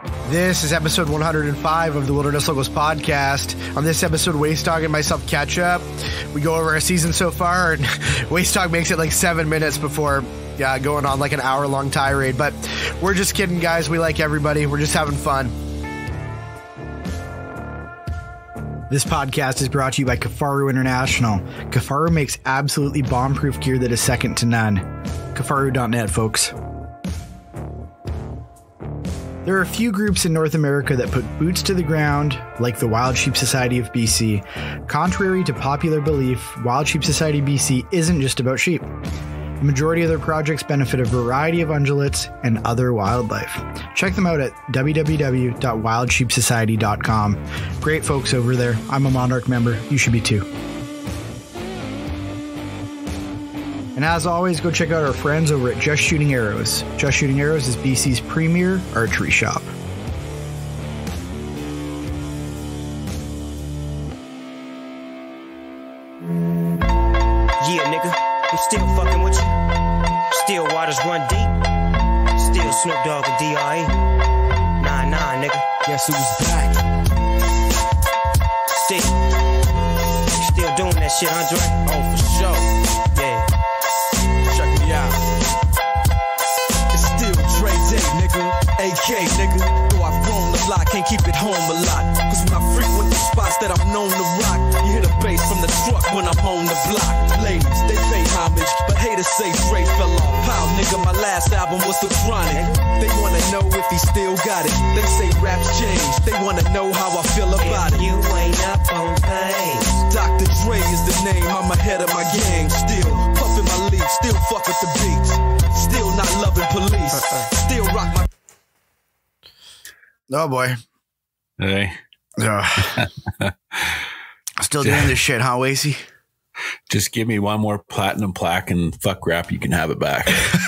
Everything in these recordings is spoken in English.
This is episode 105 of the Wilderness Locals podcast. On this episode, Waste Dog and myself catch up. We go over our season so far, and Waste Dog makes it like 7 minutes before going on like an hour-long tirade. But we're just kidding, guys. We like everybody. We're just having fun. This podcast is brought to you by Kafaru International. Kafaru makes absolutely bomb-proof gear that is second to none. Kafaru.net, folks. There are a few groups in North America that put boots to the ground, like the Wild Sheep Society of BC. Contrary to popular belief, Wild Sheep Society BC isn't just about sheep. The majority of their projects benefit a variety of ungulates and other wildlife. Check them out at www.wildsheepsociety.com. Great folks over there. I'm a Monarch member. You should be too. And as always, go check out our friends over at Just Shooting Arrows. Just Shooting Arrows is BC's premier archery shop. Yeah, nigga, I'm still fucking with you. Still waters run deep. Still Snoop Dogg and D.R.E. Nah, nigga. Guess who's back? Still doing that shit, Andre? Oh, for sure. Yeah. Check me out. It's still Dre Day, nigga. AK, nigga. Though I've grown a lot, can't keep it home a lot. Cause when I frequent the spots that I'm known to rock, you hear the bass from the truck when I'm on the block. Ladies, they pay homage, but haters say Dre fell off. Pow, nigga, my last album was The Chronic. They wanna know if he still got it. They say raps change. They wanna know how I feel about it. You ain't up on things. Dr. Dre is the name, I'm ahead of my gang. Still puffin' my leaf, still fuck with the beats. Still not loving police. Still rock my... Oh, boy. Hey. Still doing this shit, huh, Wasey? Just give me one more platinum plaque and fuck rap, you can have it back.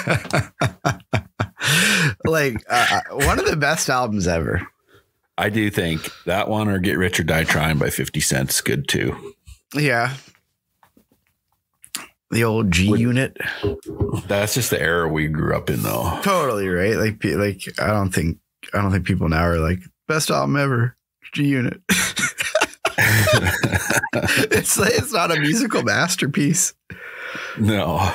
One of the best albums ever. I do think that one or Get Rich or Die Trying by 50 Cent is good too. Yeah. The old G Unit. That's just the era we grew up in, though. Totally right. Like I don't think people now are like best album ever. G Unit. It's not a musical masterpiece. No.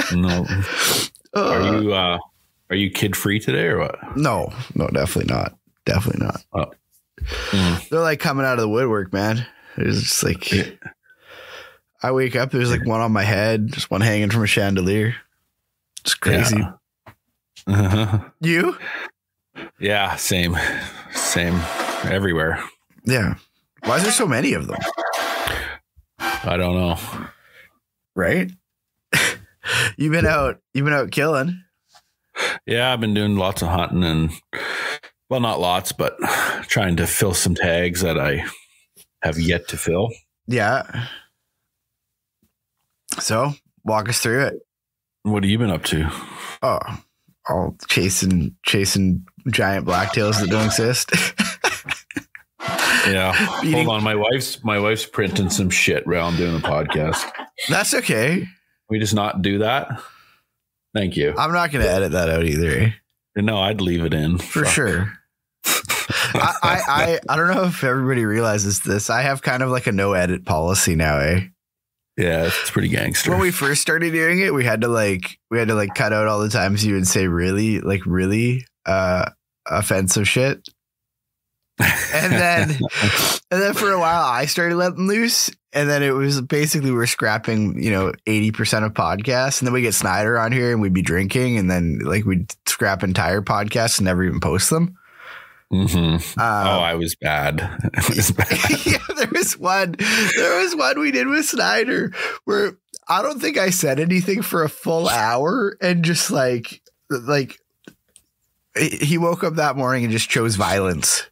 Are you kid free today or what? No, definitely not. Oh. They're like coming out of the woodwork, man. There's just like, I wake up, there's like one on my head, just one hanging from a chandelier. It's crazy. Yeah. Uh-huh. You? Yeah, same everywhere. Yeah. Why is there so many of them? I don't know. Right? You've been out killing. Yeah, I've been doing lots of hunting and, well, not lots, but trying to fill some tags that I have yet to fill. Yeah. So walk us through it. What have you been up to? Oh, all chasing giant blacktails that don't exist. Yeah. Hold on. My wife's printing some shit while I'm doing the podcast. That's okay. We just not do that. Thank you. I'm not going to edit that out either. Eh? No, I'd leave it in. For sure. I don't know if everybody realizes this. I have kind of like a no edit policy now, eh? Yeah, it's pretty gangster. When we first started doing it, we had to cut out all the times you would say really offensive shit. And then for a while I started letting loose, and then it was basically we're scrapping 80% of podcasts, and then we get Snyder on here and we'd be drinking, and then like we'd scrap entire podcasts and never even post them. Mm-hmm. I was bad. Yeah, there was one we did with Snyder where I don't think I said anything for a full hour, and just like he woke up that morning and just chose violence.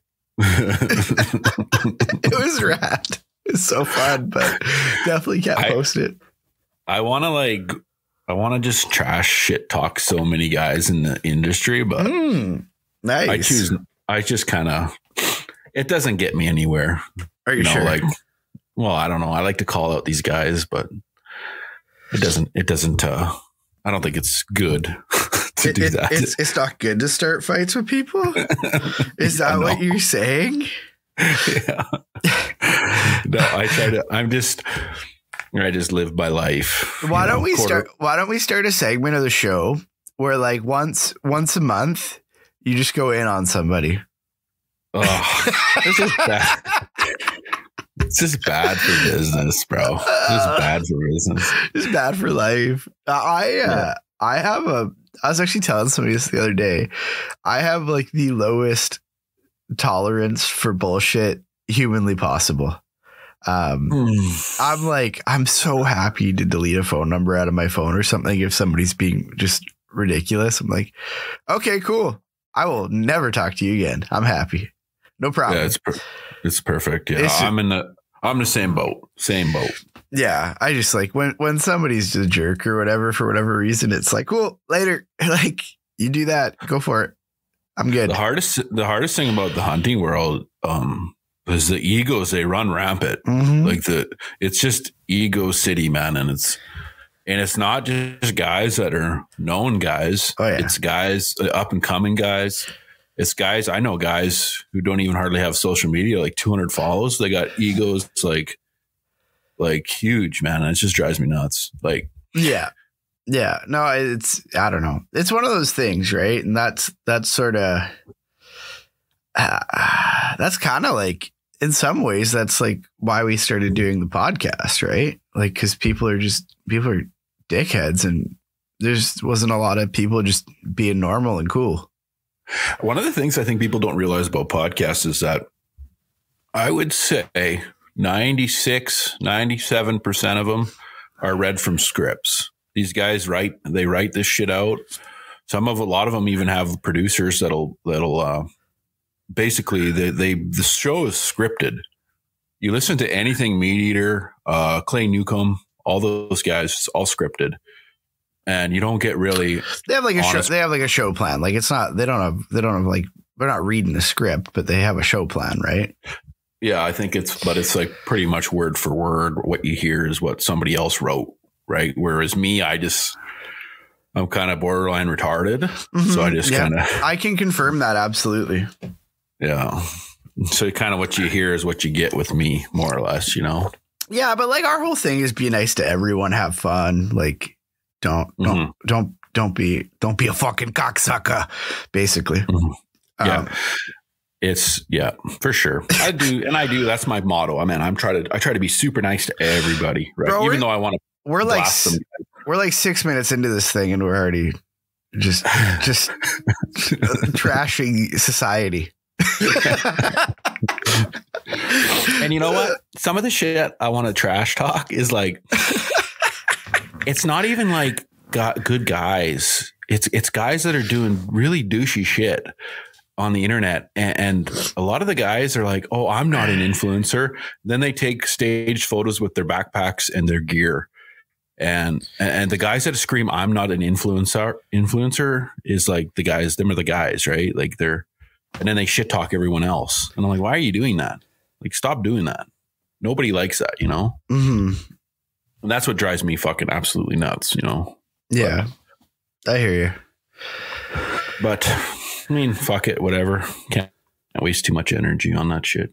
It was rad. It's so fun, but definitely can't post it. I want to just trash shit talk so many guys in the industry, but nice. I just kind of, it doesn't get me anywhere. Are you sure? Like, well, I don't know. I like to call out these guys, but it doesn't, I don't think it's good to do that. It's not good to start fights with people. Is that what you're saying? Yeah. No, I just live my life. Why don't we start a segment of the show where like once a month you just go in on somebody? Oh, this is bad. It's just bad for business, bro. It's bad for business. It's bad for life. I was actually telling somebody this the other day. I have like the lowest tolerance for bullshit humanly possible. I'm so happy to delete a phone number out of my phone or something if somebody's being just ridiculous. I'm like, okay, cool. I will never talk to you again. I'm happy. No problem. Yeah, it's perfect. Yeah, I'm in the same boat. Yeah, I just like when somebody's a jerk or whatever for whatever reason, it's like, cool, later. Like you do that, go for it. I'm good. The hardest thing about the hunting world is the egos. They run rampant. Mm-hmm. Like it's just ego city, man, and it's not just guys that are known guys. Oh, yeah. It's guys, up and coming guys. It's guys. I know guys who don't even hardly have social media, like 200 follows. They got egos like huge, man. And it just drives me nuts. Like, yeah. No, I don't know. It's one of those things, right? And that's sort of, that's kind of like, in some ways, that's like why we started doing the podcast, right? Like, because people are dickheads, and there's wasn't a lot of people just being normal and cool. One of the things I think people don't realize about podcasts is that I would say 96, 97% of them are read from scripts. These guys write this shit out. A lot of them even have producers that'll basically the show is scripted. You listen to anything Meat Eater, Clay Newcomb, all those guys, it's all scripted. And you don't get really. They have like a show. They have like a show plan. Like it's not. They don't have like. They're not reading the script, but they have a show plan, right? Yeah, I think it's like pretty much word for word. What you hear is what somebody else wrote, right? Whereas me, I'm kind of borderline retarded, so I just kind of. I can confirm that absolutely. Yeah. So kind of what you hear is what you get with me, more or less, you know. Yeah, but like our whole thing is be nice to everyone, have fun, like. Don't be a fucking cocksucker, basically. Yeah. For sure. I do. That's my motto. I mean, I try to be super nice to everybody, right? Bro, even though I want to. We're like 6 minutes into this thing, and we're already just trashing society. And you know what? Some of the shit I want to trash talk is like. It's not even like good guys. It's guys that are doing really douchey shit on the internet. And a lot of the guys are like, oh, I'm not an influencer. Then they take staged photos with their backpacks and their gear. And the guys that scream, I'm not an influencer is like the guys, them are the guys, right? Like and then they shit talk everyone else. And I'm like, why are you doing that? Like, stop doing that. Nobody likes that, you know? Mm-hmm. And that's what drives me fucking absolutely nuts, you know? Yeah. I hear you. But, I mean, fuck it, whatever. Can't waste too much energy on that shit.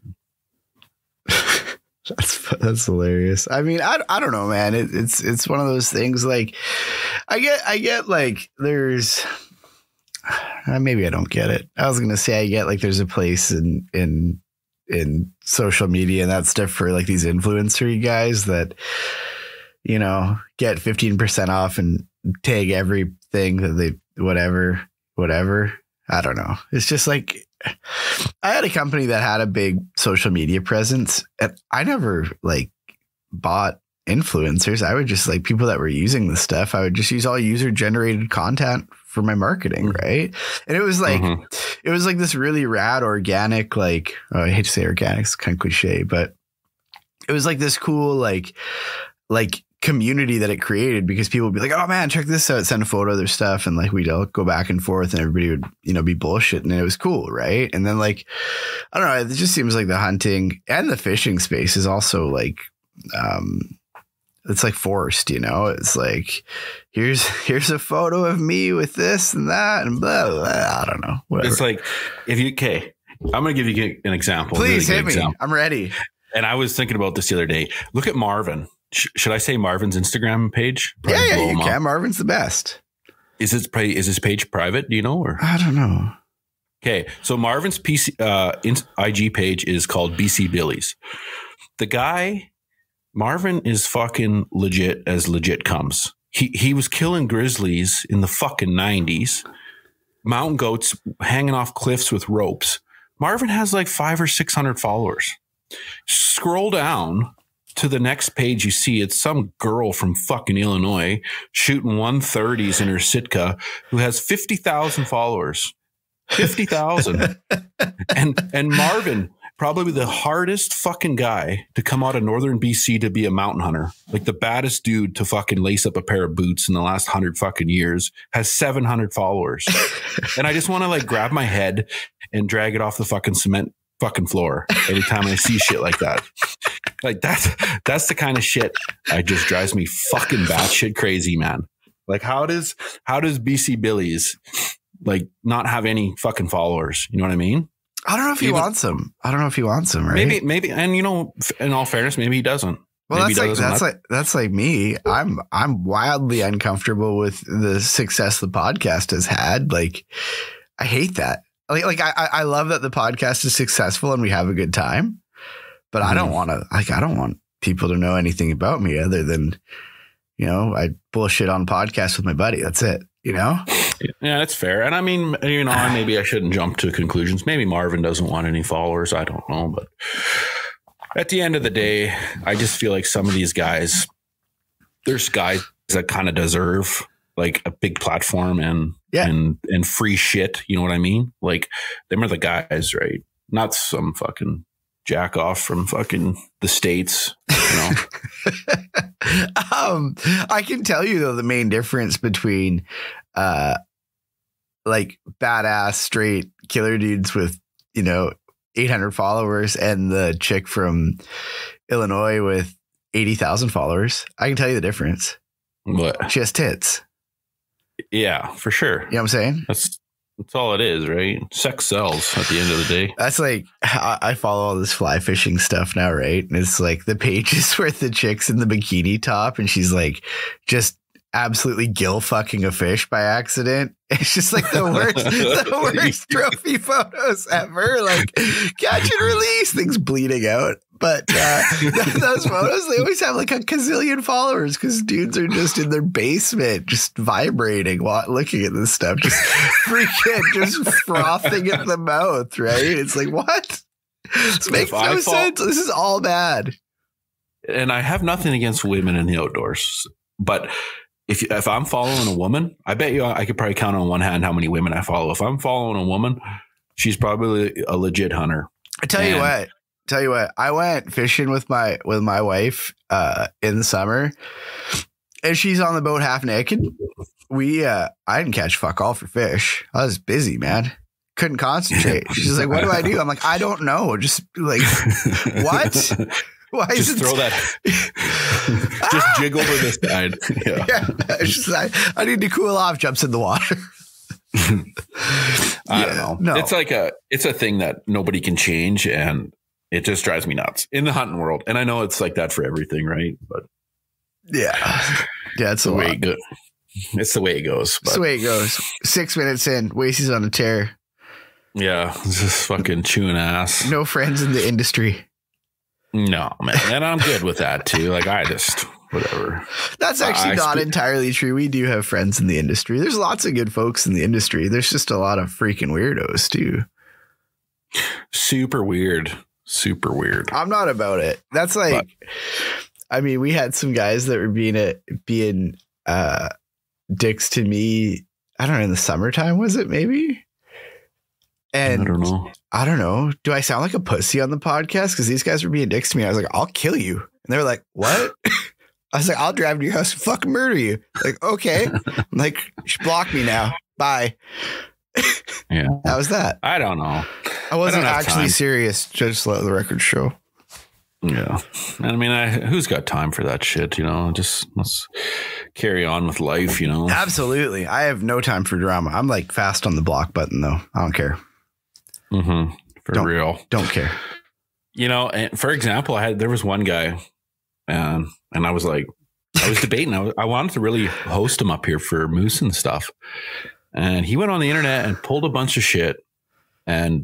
That's hilarious. I mean, I don't know, man. It's one of those things like I get like there's maybe I don't get it. I was going to say I get like there's a place in social media and that stuff for like these influencer guys that you know, get 15% off and tag everything that they, whatever. I don't know. It's just like, I had a company that had a big social media presence and I never like bought influencers. I would just like people that were using the stuff. I would just use all user generated content for my marketing. Right. And it was like, it was like this really rad organic, like, oh, I hate to say organic, it's kind of cliche, but it was like this cool, like community that it created because people would be like, oh man, check this out, send a photo of their stuff. And like, we'd all go back and forth and everybody would, you know, be bullshitting and it was cool. Right. And then like, I don't know, it just seems like the hunting and the fishing space is also like it's like forced, you know. It's like here's a photo of me with this and that and blah, blah, blah. I don't know. Whatever. It's like I'm going to give you an example. Please really hit me. Example. I'm ready. And I was thinking about this the other day. Look at Marvin. Should I say Marvin's Instagram page? Yeah, you can. Marvin's the best. Is his page private? Do you know? Or I don't know. Okay, so Marvin's IG page is called BC Billies. The guy, Marvin, is fucking legit as legit comes. He was killing grizzlies in the fucking 90s. Mountain goats hanging off cliffs with ropes. Marvin has like 500 or 600 followers. Scroll down to the next page, you see it's some girl from fucking Illinois shooting 130s in her Sitka who has 50,000 followers. 50,000. and Marvin, probably the hardest fucking guy to come out of northern BC to be a mountain hunter, like the baddest dude to fucking lace up a pair of boots in the last 100 fucking years, has 700 followers. And I just want to like grab my head and drag it off the fucking cement fucking floor every time I see shit like that. Like that's the kind of shit that just drives me fucking batshit crazy, man. Like how does BC Billies like not have any fucking followers? You know what I mean? I don't know if he wants them. Right? Maybe. And you know, in all fairness, maybe he doesn't. Well, maybe that's like me. I'm wildly uncomfortable with the success the podcast has had. Like, I hate that. I love that the podcast is successful and we have a good time, but I don't want people to know anything about me other than, you know, I bullshit on podcasts with my buddy. That's it. You know? Yeah, that's fair. And I mean, you know, maybe I shouldn't jump to conclusions. Maybe Marvin doesn't want any followers. I don't know. But at the end of the day, I just feel like some of these guys, there's guys that kind of deserve like a big platform and free shit. You know what I mean? Like them are the guys, right? Not some fucking jack off from fucking the States, you know? I can tell you though, the main difference between like badass straight killer dudes with, you know, 800 followers and the chick from Illinois with 80,000 followers. I can tell you the difference. What? She has tits. Yeah, for sure. You know what I'm saying? That's all it is, right? Sex sells at the end of the day. That's like, I follow all this fly fishing stuff now, right? And it's like the pages where the chick's in the bikini top and she's like just absolutely gill fucking a fish by accident. It's just like the worst trophy photos ever. Like catch and release, things bleeding out. But those photos, they always have like a gazillion followers because dudes are just in their basement, just vibrating while looking at this stuff, just freaking, just frothing at the mouth, right? It's like, what? This makes no sense. This is all bad. And I have nothing against women in the outdoors, but if I'm following a woman, I bet you I could probably count on one hand how many women I follow. If I'm following a woman, she's probably a legit hunter. I tell you what, I went fishing with my wife in the summer and she's on the boat half naked. I didn't catch fuck all for fish. I was busy, man. Couldn't concentrate. She's like, what do I do? I'm like, I don't know. Just like, what? Why just throw that. Just jiggle to the side. Yeah. I need to cool off. Jumps in the water. I don't know. No. It's a thing that nobody can change, and it just drives me nuts in the hunting world. And I know it's like that for everything, right? But yeah, it's the way it goes. It's the way it goes. It's the way it goes. 6 minutes in, Wasey's on a tear. Yeah, just fucking chewing ass. No friends in the industry. No, man. And I'm good with that too. Like I just, whatever. That's actually not entirely true. We do have friends in the industry. There's lots of good folks in the industry. There's just a lot of freaking weirdos too. Super weird. Super weird. I'm not about it. That's like, I mean, we had some guys that were being dicks to me. I don't know, in the summertime, was it maybe? And I don't know. Do I sound like a pussy on the podcast? Because these guys were being dicks to me. I was like, I'll kill you. And they were like, what? I was like, I'll drive to your house and fucking murder you. Like, okay. I'm like, you should block me now. Bye. Yeah. That was that. I don't know. I wasn't actually serious. Just let the record show. Yeah. I mean, who's got time for that shit? You know, just let's carry on with life, you know? Absolutely. I have no time for drama. I'm like fast on the block button, though. I don't care. Mm-hmm. For real. Don't care. You know, and for example, there was one guy and I was like, I was debating. I wanted to really host him up here for Moose and stuff. And he went on the internet and pulled a bunch of shit and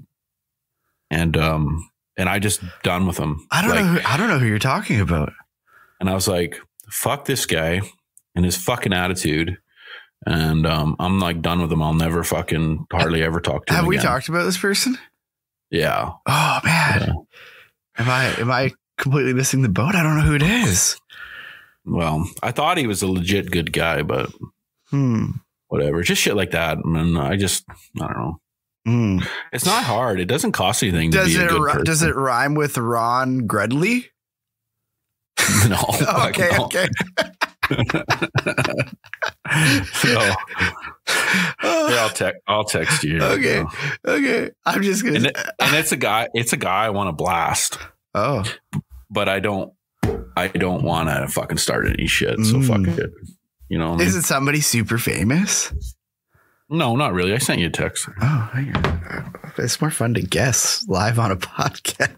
I just done with him. I don't know who you're talking about. And I was like, fuck this guy and his fucking attitude. And I'm like done with him. I'll never fucking hardly ever talk to him. Have we again. talked about this person? Yeah. Oh man. Yeah. Am I completely missing the boat? I don't know who it is. Well, I thought he was a legit good guy, but whatever. Just shit like that. And I don't know. It's not hard. It doesn't cost anything to be a good person. Does it rhyme with Ron Gredley? No. Okay. No. Okay. So, I'll text you. Okay. You know. Okay. I'm just gonna. And it's a guy. It's a guy I want to blast. Oh. But I don't want to fucking start any shit. So fuck it. You know. Is it somebody super famous? No, not really. I sent you a text. Oh, it's more fun to guess live on a podcast.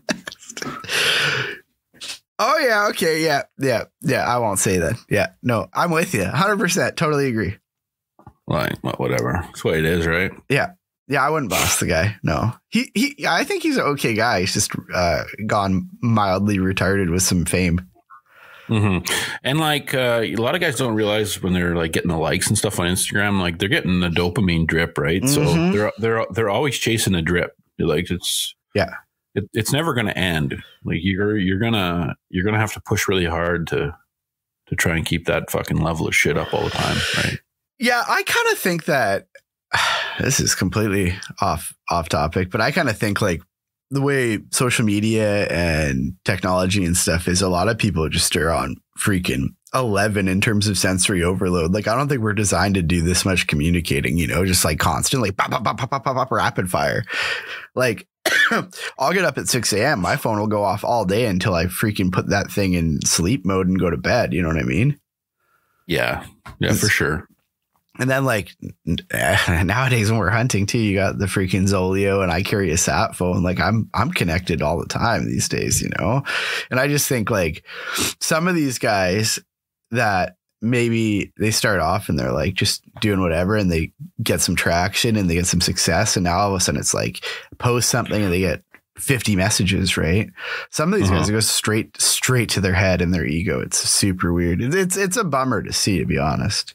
Oh, yeah. Okay. Yeah. I won't say that. Yeah. No, I'm with you. 100%. Totally agree. Like, whatever. That's the way it is, right? Yeah. Yeah. I wouldn't boss the guy. No. I think he's an okay guy. He's just gone mildly retarded with some fame. Mm-hmm. And like a lot of guys don't realize when they're like getting the likes and stuff on Instagram, like they're getting the dopamine drip, right? So they're always chasing a drip. Like it's never going to end. Like you're gonna have to push really hard to try and keep that fucking level of shit up all the time, right? Yeah, I kind of think that this is completely off topic, but I kind of think like the way social media and technology and stuff is, a lot of people just are on freaking 11 in terms of sensory overload. Like, I don't think we're designed to do this much communicating, you know, just like constantly pop, pop, pop, pop, pop, pop, rapid fire. Like I'll get up at 6 a.m. My phone will go off all day until I freaking put that thing in sleep mode and go to bed. You know what I mean? Yeah, for sure. And then like nowadays when we're hunting too, you got the freaking Zolio and I carry a sat phone. Like I'm connected all the time these days, you know? And I just think like some of these guys that maybe they start off and they're like just doing whatever and they get some traction and they get some success. And now all of a sudden it's like post something and they get 50 messages, right? Some of these guys go straight to their head and their ego. It's super weird. It's a bummer to see, to be honest.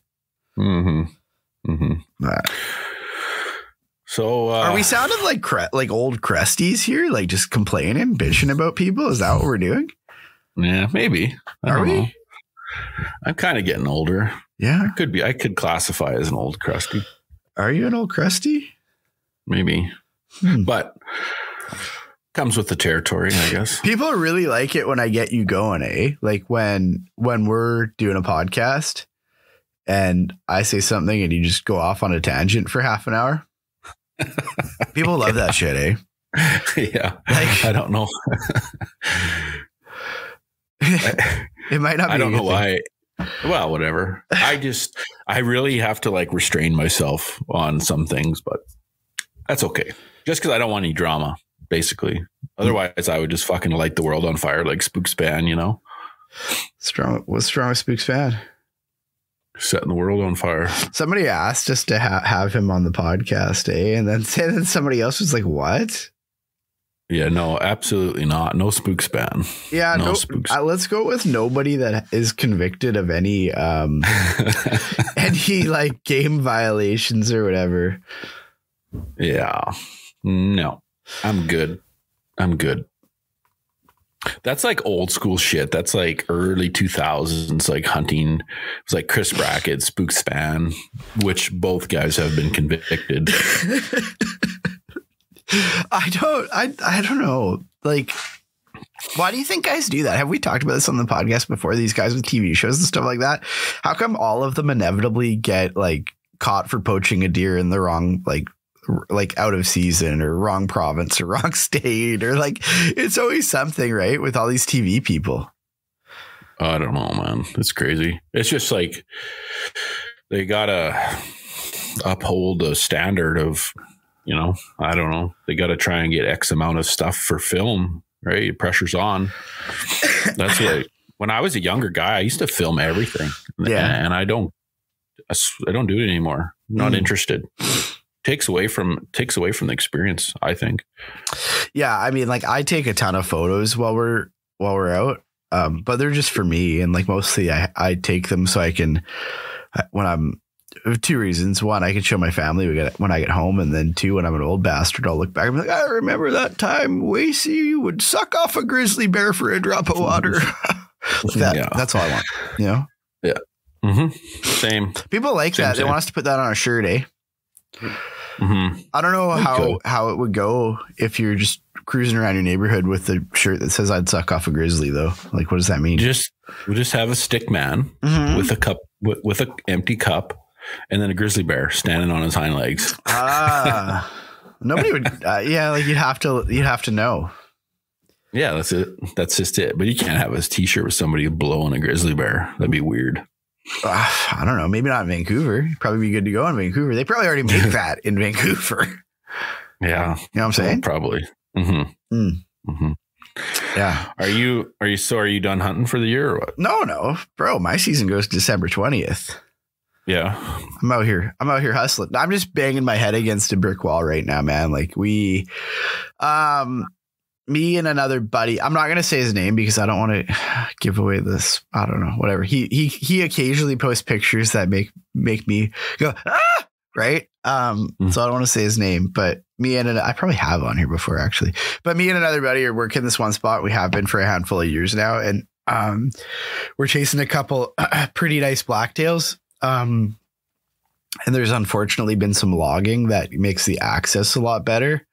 So are we sounding like old crusties here, like just complaining, bitching about people? Is that what we're doing? Yeah, maybe. Are we? Know. I'm kind of getting older. Yeah, I could classify as an old crusty. Are you an old crusty? Maybe, but comes with the territory, I guess. People really like it when I get you going, eh? Like when we're doing a podcast and I say something and you just go off on a tangent for half an hour. People love that shit, eh? Yeah. Like, I don't know. It might not be. I don't know why. Well, whatever. I really have to like restrain myself on some things, but that's okay. Just because I don't want any drama, basically. Otherwise, I would just fucking light the world on fire like Spook Span, you know? What's wrong with Spook Span? Setting the world on fire. Somebody asked us to have him on the podcast, eh? And then somebody else was like, "What?" Yeah, no, absolutely not. No Spook Span. Yeah, no Spook Span. Let's go with nobody that is convicted of any any like game violations or whatever. Yeah, no, I'm good. That's like old school shit. That's like early 2000s, like hunting. It's like Chris Brackett, Spook Span, which both guys have been convicted. I don't know. Like, why do you think guys do that? Have we talked about this on the podcast before? These guys with TV shows and stuff like that. How come all of them inevitably get like caught for poaching a deer in the wrong like like out of season or wrong province or wrong state, or like it's always something, right? With all these TV people. I don't know, man. It's crazy. It's just like they gotta uphold the standard of, you know, I don't know. They got to try and get X amount of stuff for film, right? Pressure's on. That's what. When I was a younger guy, I used to film everything. Yeah, and I don't do it anymore. I'm not interested. Takes away from the experience, I think. Yeah, I mean, like I take a ton of photos while we're out, but they're just for me, and like mostly I take them so I can when I'm. Two reasons. One, I can show my family when I get home, and then two, when I'm an old bastard, I'll look back and be like, I remember that time Wasey would suck off a grizzly bear for a drop of water. That's all I want, you know? Yeah. Mm-hmm. Same. People like that. They want us to put that on a shirt, eh? Mm-hmm. I don't know how it would go if you're just cruising around your neighborhood with a shirt that says I'd suck off a grizzly, though. Like, what does that mean? We'll just have a stick man with a cup, with an empty cup, and then a grizzly bear standing on his hind legs. Nobody would. Yeah, like you'd have to know. Yeah, that's it. That's just it. But you can't have a T-shirt with somebody blowing a grizzly bear. That'd be weird. I don't know. Maybe not in Vancouver. It'd probably be good to go in Vancouver. They probably already make that in Vancouver. Yeah, you know what I'm saying? Probably. Mm-hmm. Mm-hmm. Yeah. Are you done hunting for the year or what? No, bro. My season goes December 20th. Yeah. I'm out here hustling. I'm just banging my head against a brick wall right now, man. Like me and another buddy, I'm not going to say his name because I don't want to give away this. I don't know, whatever. He occasionally posts pictures that make me go, right. So I don't want to say his name, but I probably have on here before actually, but me and another buddy are working this one spot. We have been for a handful of years now. And we're chasing a couple pretty nice blacktails. And there's unfortunately been some logging that makes the access a lot better.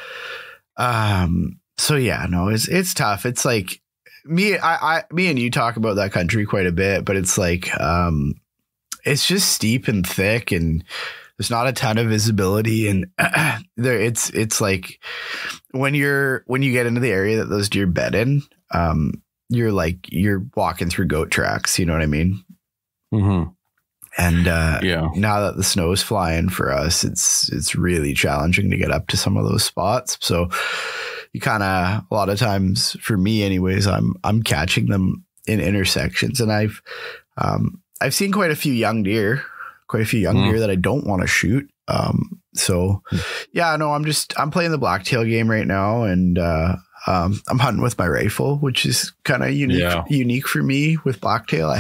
So yeah, no, it's tough. It's like me and you talk about that country quite a bit, but it's like, it's just steep and thick and there's not a ton of visibility. And it's like when you get into the area that those deer bed in, you're walking through goat tracks. You know what I mean? Mm-hmm. And now that the snow is flying for us, it's really challenging to get up to some of those spots. So you kind of, a lot of times for me anyways, I'm catching them in intersections, and I've seen quite a few young deer that I don't want to shoot. So yeah, no, I'm playing the blacktail game right now, and I'm hunting with my rifle, which is kind of unique for me with blacktail.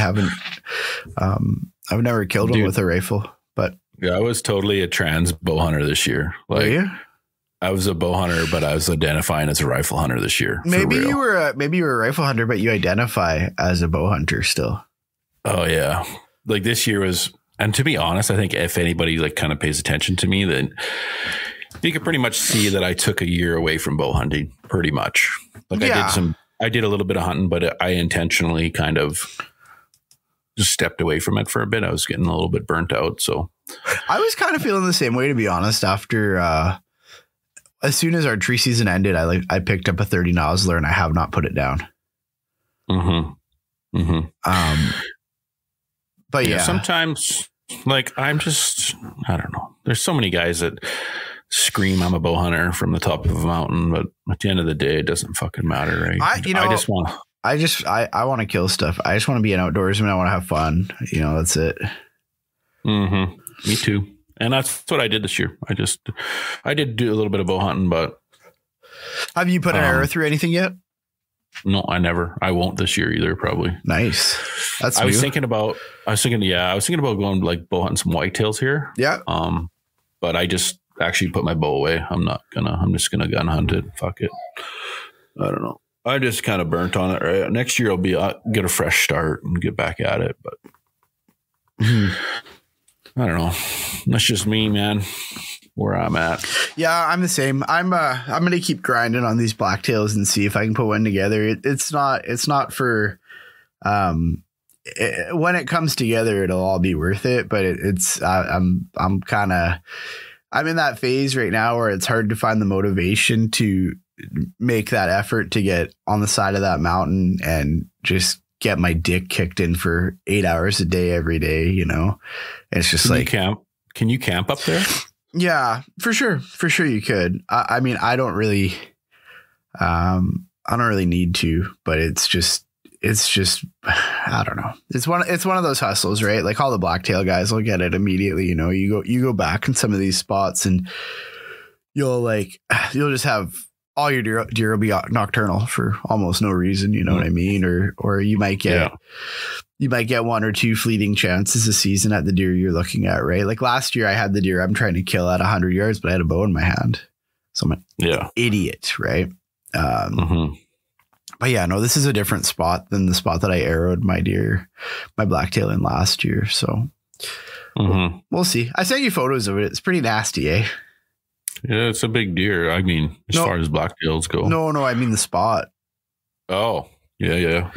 I've never killed one with a rifle, but yeah, I was totally a trans bow hunter this year. Like, were you? I was a bow hunter, but I was identifying as a rifle hunter this year. Maybe you were a rifle hunter, but you identify as a bow hunter still. Oh yeah. Like this year was, and to be honest, I think if anybody like kind of pays attention to me, then you could pretty much see that I took a year away from bow hunting pretty much. Like I did a little bit of hunting, but I intentionally kind of just stepped away from it for a bit. I was getting a little bit burnt out. So I was kind of feeling the same way, to be honest, after, as soon as our tree season ended, I picked up a 30 nozzler and I have not put it down. Mm-hmm. Mm-hmm. But yeah, sometimes like I don't know. There's so many guys that scream I'm a bow hunter from the top of a mountain, but at the end of the day, it doesn't fucking matter, right? I want to kill stuff. I just want to be an outdoorsman. I want to have fun. You know, that's it. Mm-hmm. Me too. And that's what I did this year. I did do a little bit of bow hunting, but have you put an arrow through anything yet? No, I won't this year either. Probably. Nice. I was thinking about going like bow hunting some whitetails here. Yeah. But I just actually put my bow away. I'm just gonna gun hunt it. Fuck it. I don't know. I just kind of burnt on it. Right? Next year I'll get a fresh start and get back at it. But I don't know. That's just me, man. Where I'm at. Yeah, I'm the same. I'm going to keep grinding on these blacktails and see if I can put one together. It's not for, when it comes together, it'll all be worth it. But I'm kind of, I'm in that phase right now where it's hard to find the motivation to make that effort to get on the side of that mountain and just get my dick kicked in for 8 hours a day every day. You know, it's just can you camp up there? Yeah, for sure. For sure you could. I mean, I don't really need to, but it's just, I don't know. It's one of those hustles, right? Like all the blacktail guys will get it immediately. You know, you go back in some of these spots and you'll just have all your deer will be nocturnal for almost no reason. You know what I mean? Or you might get, one or two fleeting chances a season at the deer you're looking at, right? Like last year I had the deer I'm trying to kill at 100 yards, but I had a bow in my hand. So I'm an idiot, right? But yeah, no, this is a different spot than the spot that I arrowed my blacktail in last year. So we'll see. I sent you photos of it. It's pretty nasty, eh? Yeah, it's a big deer. I mean, as far as blacktails go. No, I mean the spot. Oh, yeah.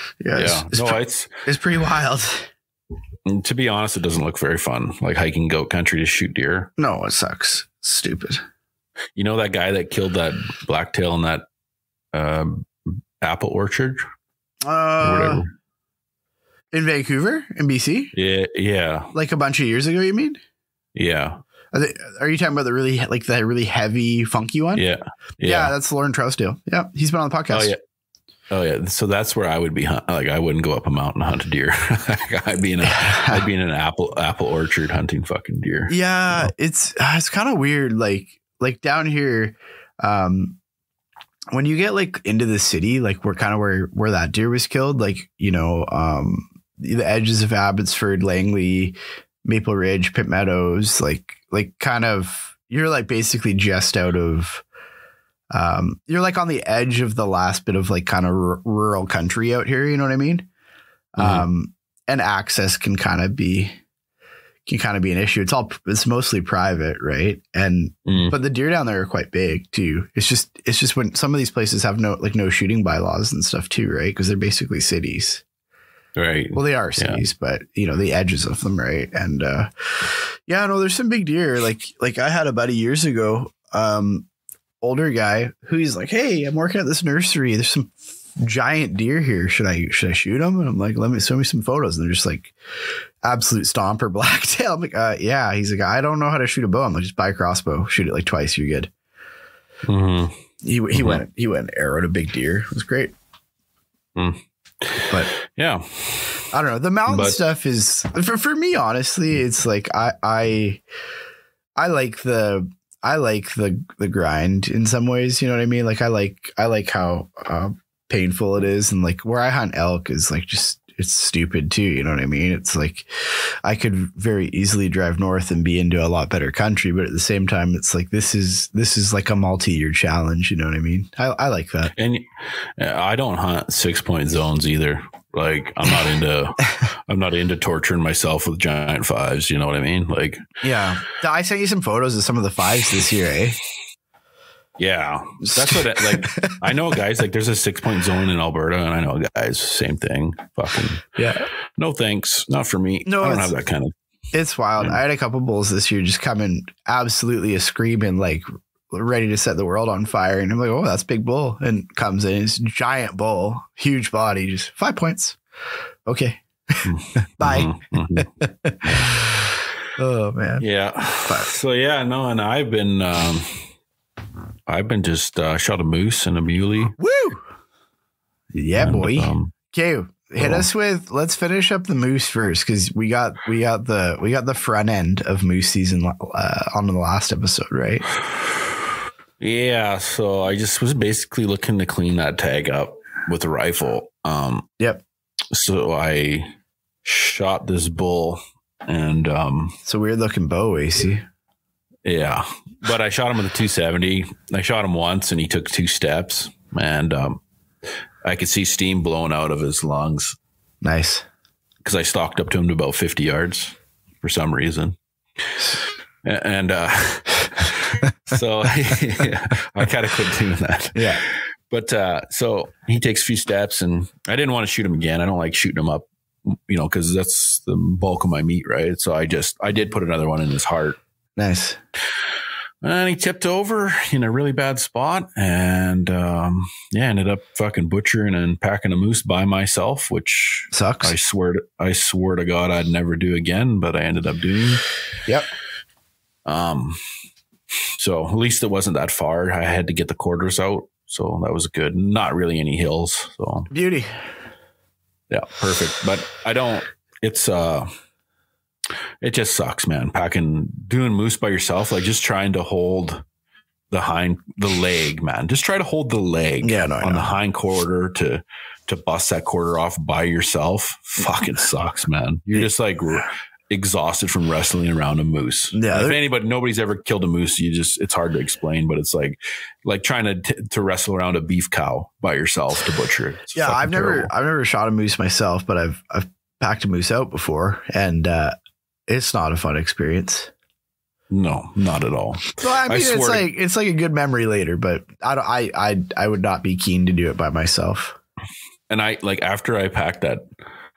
It's pretty wild. To be honest, it doesn't look very fun. Like hiking goat country to shoot deer. No, it sucks. It's stupid. You know that guy that killed that blacktail in that apple orchard? Or whatever. In Vancouver? In BC? Yeah. Like a bunch of years ago, you mean? Yeah. Are you talking about the really heavy, funky one? Yeah. That's Lauren Trousdale. Yeah, he's been on the podcast. Oh yeah. So that's where I would be. Like I wouldn't go up a mountain and hunt a deer. I'd be in an apple orchard hunting fucking deer. Yeah, you know? it's kind of weird. Like down here, when you get like into the city, like we're kind of where that deer was killed. Like the edges of Abbotsford, Langley, Maple Ridge, Pitt Meadows, like kind of, you're like basically just out of, you're like on the edge of the last bit of like kind of rural country out here. You know what I mean? And access can kind of be an issue. It's mostly private. Right. And, but the deer down there are quite big too. It's just when some of these places have no shooting bylaws and stuff too. Right. Cause they're basically cities. Right. Well, they are cities, but you know, the edges of them. Right. And, there's some big deer. Like I had a buddy years ago, older guy who he's like, hey, I'm working at this nursery. There's some giant deer here. Should I shoot them? And I'm like, show me some photos. And they're just like absolute stomper blacktail. I'm like, yeah. He's like, I don't know how to shoot a bow. I'm like, just buy a crossbow, shoot it like twice. You're good. He went and arrowed a big deer. It was great. But yeah, I don't know. The mountain stuff is for me, honestly, it's like, I like the grind in some ways. You know what I mean? Like I like how painful it is. And like where I hunt elk is like, just, it's stupid too. You know what I mean? It's like, I could very easily drive north and be into a lot better country. But at the same time, it's like, this is like a multi-year challenge. You know what I mean? I like that. And I don't hunt 6-point zones either. Like I'm not into torturing myself with giant 5s. You know what I mean? Like, yeah, I sent you some photos of some of the 5s this year, eh? Yeah, that's what I know guys, like there's a 6-point zone in Alberta and I know guys, same thing. Fucking yeah. No, thanks. Not for me. No, I don't have that kind of. It's wild. I had a couple bulls this year just coming absolutely a screaming, like ready to set the world on fire. And I'm like, oh, that's big bull. And comes in, it's giant bull, huge body, just 5 points. Okay. Bye. Oh man. Yeah. So yeah, no, and I've been just shot a moose and a muley. Woo! Yeah, boy. Okay, let's finish up the moose first because we got the front end of moose season on the last episode, right? Yeah. So I just was basically looking to clean that tag up with a rifle. Yep. So I shot this bull and it's a weird looking bow, AC. Yeah, but I shot him with a 270. I shot him once and he took 2 steps and I could see steam blowing out of his lungs. Nice. Because I stalked up to him to about 50 yards for some reason. And so I kind of quit doing that. Yeah. But so he takes a few steps and I didn't want to shoot him again. I don't like shooting him up, you know, because that's the bulk of my meat, right? So I did put another one in his heart. Nice. And he tipped over in a really bad spot, and ended up fucking butchering and packing a moose by myself, which sucks. I swear to God I'd never do again, but I ended up doing. Yep. So at least it wasn't that far. I had to get the quarters out, so that was good. Not really any hills, so Beauty. yeah, perfect. But I don't. It's it just sucks, man. Doing moose by yourself, like just trying to hold the leg, man. Just try to hold the leg on the hind quarter to bust that quarter off by yourself. Fucking sucks, man. You're just like exhausted from wrestling around a moose. Yeah. If nobody's ever killed a moose, it's hard to explain, but it's like trying to wrestle around a beef cow by yourself to butcher it. It's I've never shot a moose myself, but I've packed a moose out before, and it's not a fun experience. No, not at all. Well, I mean, it's like a good memory later, but I would not be keen to do it by myself. And after I packed that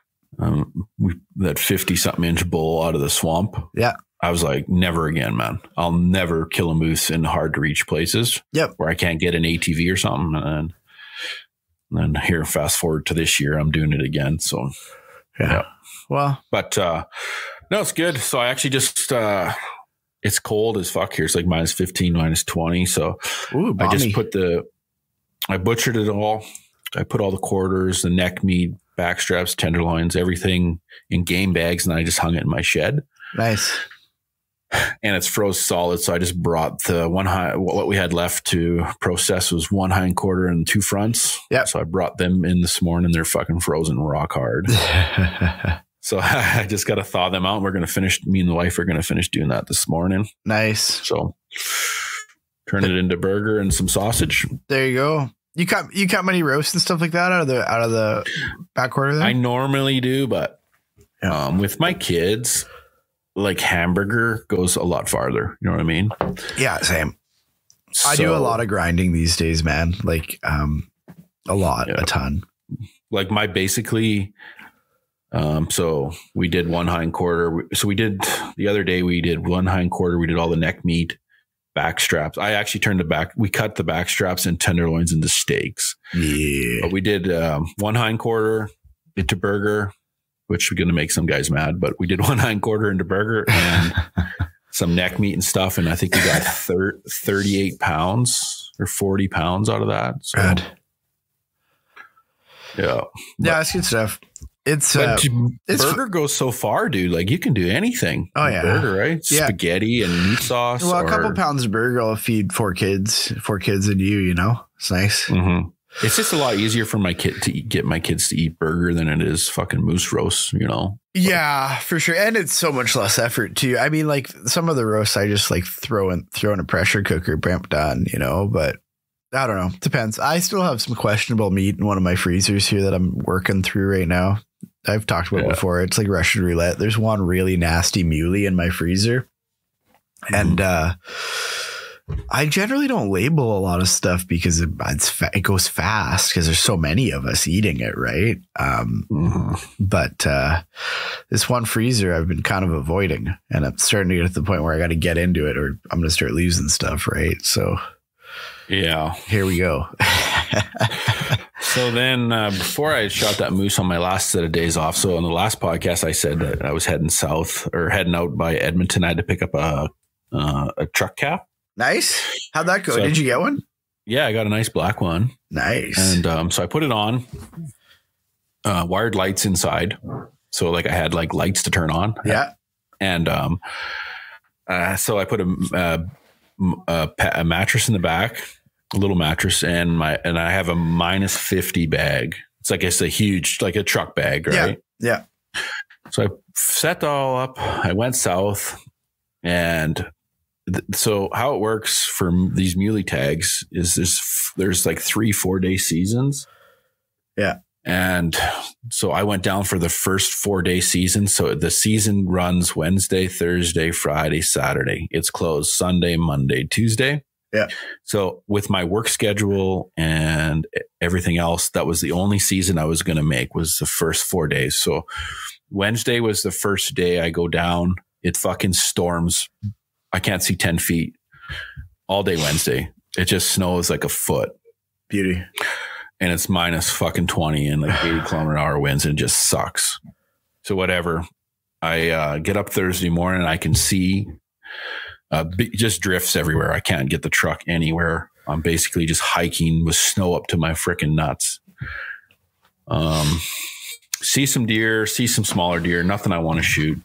50 something inch bull out of the swamp. Yeah. I was like, never again, man. I'll never kill a moose in hard to reach places. Yep. Where I can't get an ATV or something. And then here, fast forward to this year, I'm doing it again. So yeah. Well, but no, it's good. So I actually just it's cold as fuck here. It's like minus 15, minus 20. So I just I butchered it all. I put all the quarters, the neck meat, back straps, tenderloins, everything in game bags, and I just hung it in my shed. Nice. And it's froze solid. So I just brought what we had left to process was one hind quarter and two fronts. Yeah. So I brought them in this morning. They're fucking frozen rock hard. So I just got to thaw them out. Me and the wife are going to finish doing that this morning. Nice. So turn it into burger and some sausage. There you go. You cut many roasts and stuff like that out of the back quarter there? I normally do, but with my kids, like hamburger goes a lot farther. You know what I mean? Yeah, same. I do a lot of grinding these days, man. Like a lot, a ton. Like so we did one hind quarter. So the other day we did one hind quarter. We did all the neck meat. Back straps. I actually we cut the back straps and tenderloins into steaks. Yeah. But we did one hind quarter into burger, which we're going to make some guys mad, but we did one hind quarter into burger and some neck meat and stuff. And I think we got 38 pounds or 40 pounds out of that. So, good. Yeah. That's good stuff. Burger goes so far, dude. Like you can do anything. Oh yeah, burger, right? Yeah. Spaghetti and meat sauce. Well, a couple pounds of burger will feed four kids and you. You know, it's nice. Mm-hmm. It's just a lot easier for my kid to get my kids to eat burger than it is fucking moose roast. You know. Yeah, for sure, and it's so much less effort too. I mean, like some of the roasts, I just like throw in a pressure cooker, bam, done. You know, but I don't know. Depends. I still have some questionable meat in one of my freezers here that I'm working through right now. I've talked about it before. It's like Russian roulette. There's one really nasty muley in my freezer. And I generally don't label a lot of stuff because it goes fast because there's so many of us eating it, right? But this one freezer I've been kind of avoiding, and I'm starting to get to the point where I got to get into it or I'm going to start losing stuff, right? So yeah, here we go. So then before I shot that moose on my last set of days off, so on the last podcast, I said that I was heading out by Edmonton. I had to pick up a truck cap. Nice. How'd that go? So did you get one? Yeah, I got a nice black one. Nice. And so I put it on, wired lights inside. So like I had like lights to turn on. Yeah. And so I put a mattress in the back. A little mattress and I have a minus 50 bag. It's like it's a huge, like a truck bag, right? Yeah. So I set that all up. I went south, and so how it works for these muley tags is there's like 3-4 day seasons. Yeah. And so I went down for the first 4 day season. So the season runs Wednesday, Thursday, Friday, Saturday. It's closed Sunday, Monday, Tuesday. Yeah. So with my work schedule and everything else, that was the only season I was going to make was the first 4 days. So Wednesday was the first day I go down. It fucking storms. I can't see 10 feet. all day Wednesday. It just snows like a foot. Beauty. And it's minus fucking 20 and like 80-kilometer-an-hour winds, and it just sucks. So whatever. I get up Thursday morning and I can see just drifts everywhere. I can't get the truck anywhere. I'm basically just hiking with snow up to my freaking nuts. See some deer, see some smaller deer, nothing I want to shoot.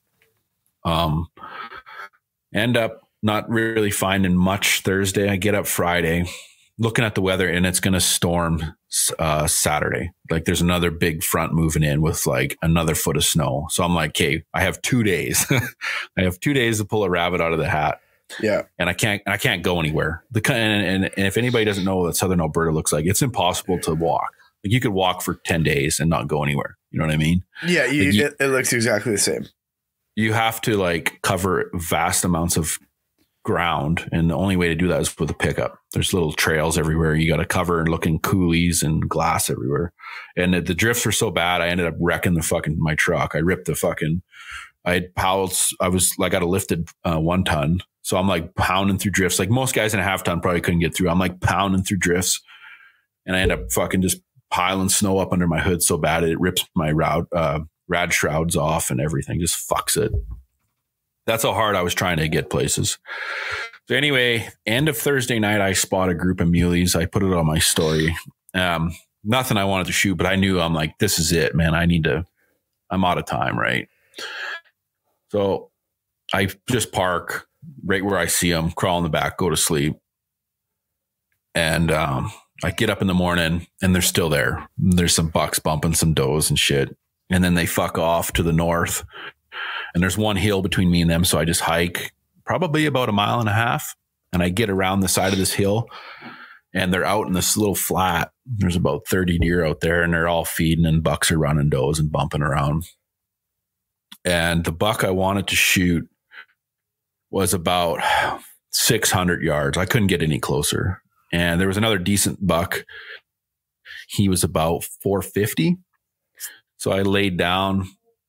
End up not really finding much Thursday. I get up Friday looking at the weather, and it's going to storm Saturday. Like there's another big front moving in with like another foot of snow. So I'm like, okay, I have 2 days. I have 2 days to pull a rabbit out of the hat. Yeah. And I can't go anywhere. And if anybody doesn't know what Southern Alberta looks like, it's impossible to walk. Like you could walk for 10 days and not go anywhere. You know what I mean? Yeah. It looks exactly the same. You have to like cover vast amounts of ground. And the only way to do that is with a pickup. There's little trails everywhere. You got to cover and looking coulees and glass everywhere. And the drifts were so bad, I ended up wrecking my truck. I ripped I had pallets. I got a lifted 1 ton. So I'm like pounding through drifts. Like most guys in a half ton probably couldn't get through. I'm like pounding through drifts, and I end up fucking just piling snow up under my hood so bad it rips my rad shrouds off and everything, just fucks it. That's how hard I was trying to get places. So anyway, end of Thursday night, I spot a group of muleys. I put it on my story. Nothing I wanted to shoot, but I knew, I'm like, this is it, man. I'm out of time, right? So I just park right where I see them, crawl in the back, go to sleep. And I get up in the morning and they're still there. There's some bucks bumping some does and shit. And then they fuck off to the north. And there's one hill between me and them. So I just hike probably about 1.5 miles. And I get around the side of this hill and they're out in this little flat. There's about 30 deer out there and they're all feeding, and bucks are running does and bumping around. And the buck I wanted to shoot was about 600 yards. I couldn't get any closer. And there was another decent buck. He was about 450. So I laid down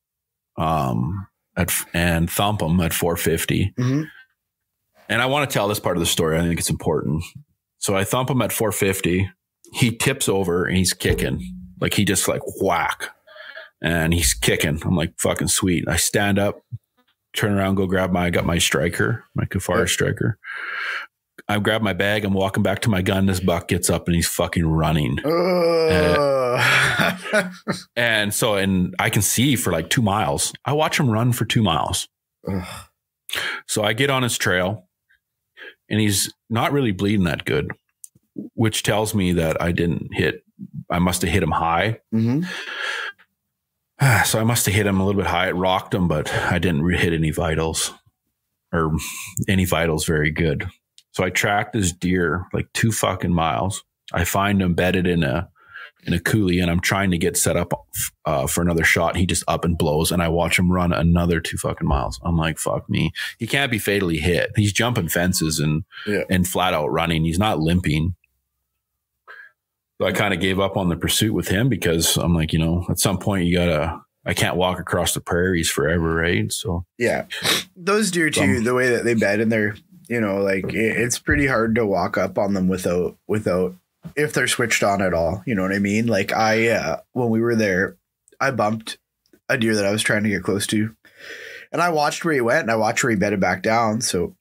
and thump him at 450. Mm-hmm. And I want to tell this part of the story. I think it's important. So I thump him at 450. He tips over and he's kicking. Like he just like whack. And he's kicking. I'm like, fucking sweet. I stand up, turn around, go grab I got my striker, my Kafara striker. I grab my bag. I'm walking back to my gun. This buck gets up and he's fucking running. And I can see for like 2 miles. I watch him run for 2 miles. So I get on his trail and he's not really bleeding that good, which tells me that I must have hit him high. Mm-hmm. So I must have hit him a little bit high. It rocked him, but I didn't hit any vitals very good. So I tracked this deer like 2 fucking miles. I find him bedded in a coulee, and I'm trying to get set up for another shot. He just up and blows, and I watch him run another 2 fucking miles. I'm like, fuck me. He can't be fatally hit. He's jumping fences and flat out running. He's not limping. So I kind of gave up on the pursuit with him because I'm like, at some point I can't walk across the prairies forever, right? So yeah, those deer too, the way that they bed in there, it's pretty hard to walk up on them without if they're switched on at all. You know what I mean? Like when we were there, I bumped a deer that I was trying to get close to, and I watched where he went and I watched where he bedded back down. So,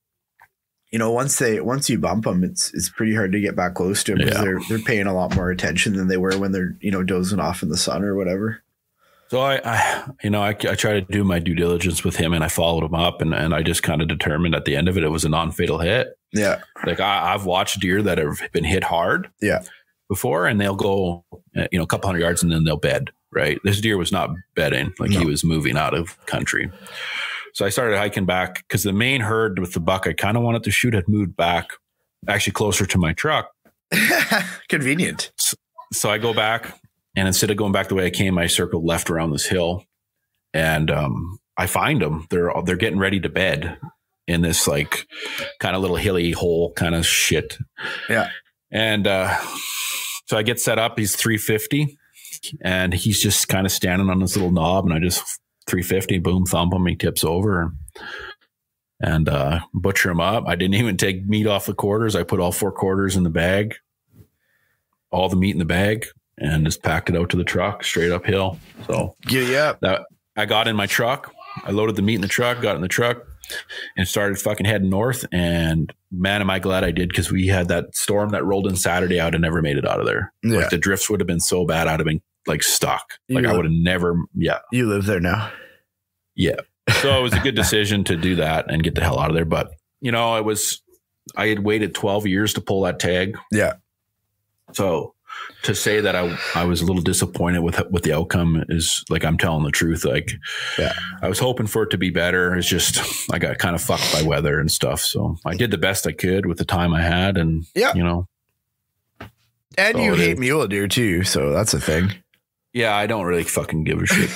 once you bump them, it's pretty hard to get back close to them because they're paying a lot more attention than they were when they're, dozing off in the sun or whatever. So I try to do my due diligence with him, and I followed him up, and I just kind of determined at the end of it was a non-fatal hit. Yeah. Like I've watched deer that have been hit hard before, and they'll go, a couple hundred yards and then they'll bed, right? This deer was not bedding. He was moving out of country. So I started hiking back because the main herd with the buck I kind of wanted to shoot had moved back actually closer to my truck. Convenient. So I go back, and instead of going back the way I came, I circled left around this hill, and I find them. They're getting ready to bed in this like kind of little hilly hole kind of shit. Yeah. And so I get set up. He's 350, and he's just kind of standing on this little knob, and I just 350, boom, thump him. He tips over. and butcher them up. I didn't even take meat off the quarters. I put all 4 quarters in the bag, all the meat in the bag, and just packed it out to the truck straight uphill. So that I got in my truck. I loaded the meat in the truck, got in the truck, and started fucking heading north. And man, am I glad I did, because we had that storm that rolled in Saturday. I would have never made it out of there. Yeah. Like the drifts would have been so bad, I'd have been like stuck. Like I would have never. Yeah, you live there now. Yeah, so it was a good decision to do that and get the hell out of there. But you know, I had waited 12 years to pull that tag. Yeah. So to say that I was a little disappointed with the outcome is like, I'm telling the truth. Like, yeah, I was hoping for it to be better. It's just, I got kind of fucked by weather and stuff. So I did the best I could with the time I had, and you know, and you hate mule deer too. So that's a thing. Yeah. I don't really fucking give a shit.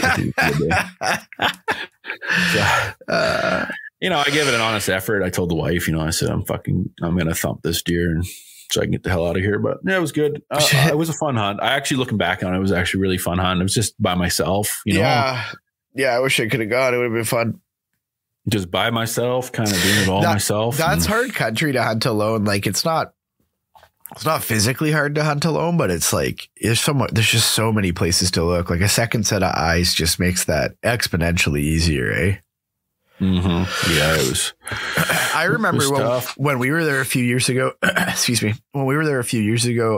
So, you know, I give it an honest effort. I told the wife, you know, I said, I'm going to thump this deer and so I can get the hell out of here. But yeah, it was good. It was a fun hunt. I actually, looking back on it, it was actually a really fun hunt. It was just by myself, you know? Yeah. I wish I could have gone. It would have been fun. Just by myself, kind of doing it all myself. That's hard country to hunt alone. Like it's not physically hard to hunt alone, but it's like, there's just so many places to look. Like a second set of eyes just makes that exponentially easier, eh? Mm-hmm. Yeah, it was. I remember when we were there a few years ago, excuse me, when we were there a few years ago,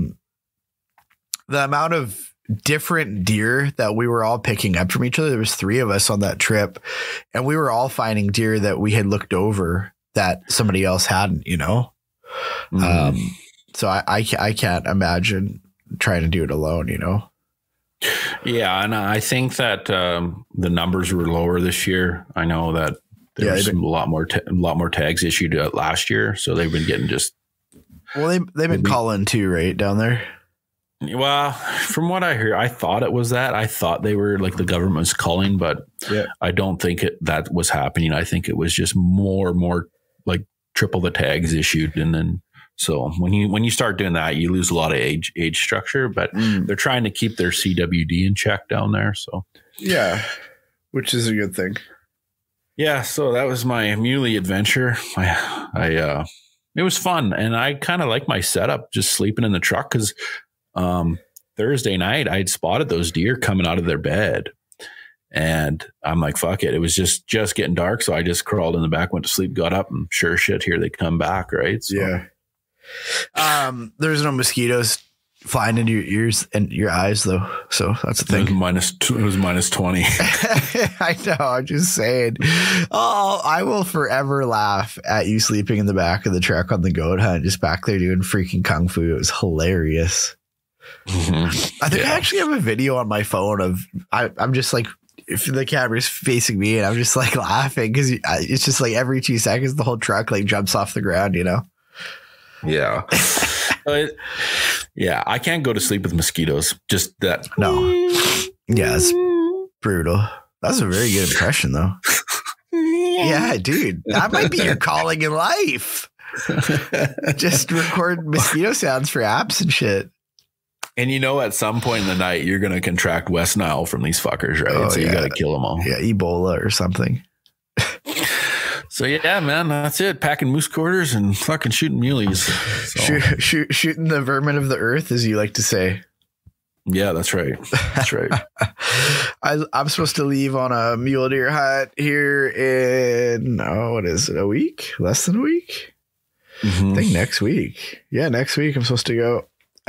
the amount of different deer that we were all picking up from each other, there was 3 of us on that trip, and we were all finding deer that we had looked over that somebody else hadn't, you know? Mm-hmm. So I can't imagine trying to do it alone, you know? Yeah, and I think that the numbers were lower this year. I know that there was a lot more tags issued last year, so they've been getting just. Well, they've been calling too, right, down there. Well, from what I hear, I thought it was that. I thought they were like the government was calling, but I don't think that was happening. I think it was just more like triple the tags issued, and then. So when you start doing that, you lose a lot of age structure, but they're trying to keep their CWD in check down there. So yeah, which is a good thing. Yeah. So that was my muley adventure. It was fun, and I kind of like my setup, just sleeping in the truck, because Thursday night I'd spotted those deer coming out of their bed, and I'm like, fuck it. It was just getting dark, so I just crawled in the back, went to sleep, got up, and sure shit, here they come back. Right. So, yeah. There's no mosquitoes flying into your ears and your eyes though, so that's the thing. It was minus 20. I know, I'm just saying. Oh, I will forever laugh at you sleeping in the back of the truck on the goat hunt, just back there doing freaking kung fu. It was hilarious. Mm-hmm. I think I actually have a video on my phone of I'm just like, if the camera's facing me, and I'm just like laughing because it's just like every 2 seconds the whole truck like jumps off the ground, you know. Yeah. Yeah. I can't go to sleep with mosquitoes. Just that. No. Yeah. It's brutal. That's a very good impression though. Yeah, dude, that might be your calling in life. Just record mosquito sounds for apps and shit. And you know, at some point in the night, you're going to contract West Nile from these fuckers, right? So you got to kill them all. Yeah. Ebola or something. So yeah, man, that's it. Packing moose quarters and fucking shooting muleys. So. Shooting the vermin of the earth, as you like to say. Yeah, that's right. That's right. I'm supposed to leave on a mule deer hunt here in what is it? A week? Less than a week? Mm-hmm. I think next week. Yeah, next week I'm supposed to go.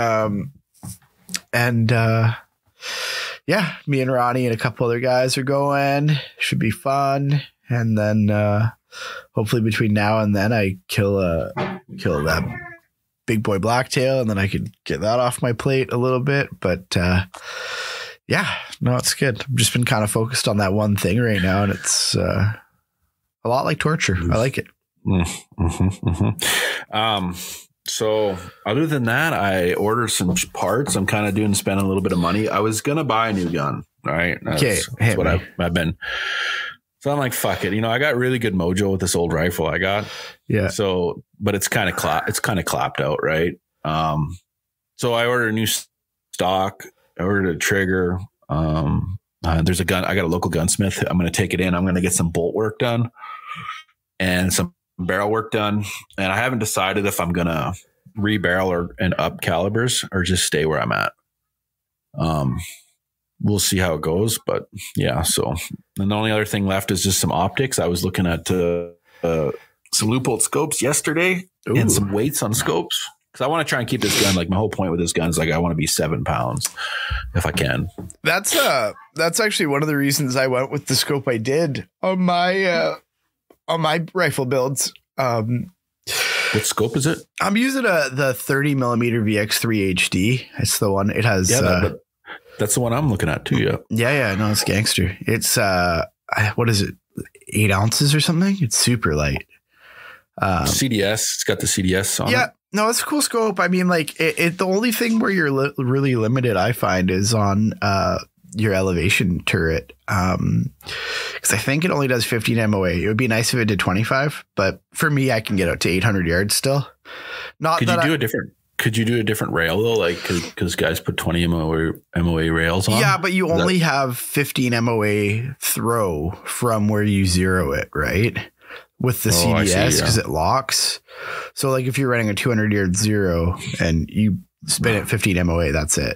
Yeah, me and Ronnie and a couple other guys are going. Should be fun. And then hopefully between now and then I kill that big boy blacktail, and then I could get that off my plate a little bit. But yeah, no, it's good. I've just been kind of focused on that one thing right now, and it's a lot like torture. I like it. Mm-hmm, mm-hmm. So other than that, I ordered some parts. I'm kind of spending a little bit of money. I was going to buy a new gun. Right. That's what I've been. So I'm like, fuck it. You know, I got really good mojo with this old rifle I got. Yeah. So, but it's kind of clapped out. Right. So I ordered a new stock. I ordered a trigger. There's a gun. I got a local gunsmith. I'm going to take it in. I'm going to get some bolt work done. and some barrel work done. And I haven't decided if I'm going to rebarrel and up calibers or just stay where I'm at. We'll see how it goes, but yeah. So, and the only other thing left is just some optics. I was looking at some Leupold scopes yesterday and some weights on scopes because I want to try and keep this gun. Like my whole point with this gun is like I want to be 7 pounds if I can. That's actually one of the reasons I went with the scope I did on my rifle builds. What scope is it? I'm using the 30 millimeter VX3 HD. It's the one. It has. That's the one I'm looking at too. Yeah. No, it's gangster. It's what is it? 8 ounces or something. It's super light. CDS. It's got the CDS on it. Yeah. No, it's a cool scope. I mean, like the only thing where you're really limited, I find, is on your elevation turret. Because I think it only does 15 MOA. It would be nice if it did 25, but for me, I can get out to 800 yards still. Could you do a different rail though? Like, because guys put 20 MOA rails on. Yeah, but you only have 15 MOA throw from where you zero it, right? With the CDS, because it locks. So, like, if you're running a 200 yard zero and you spin it 15 MOA, that's it.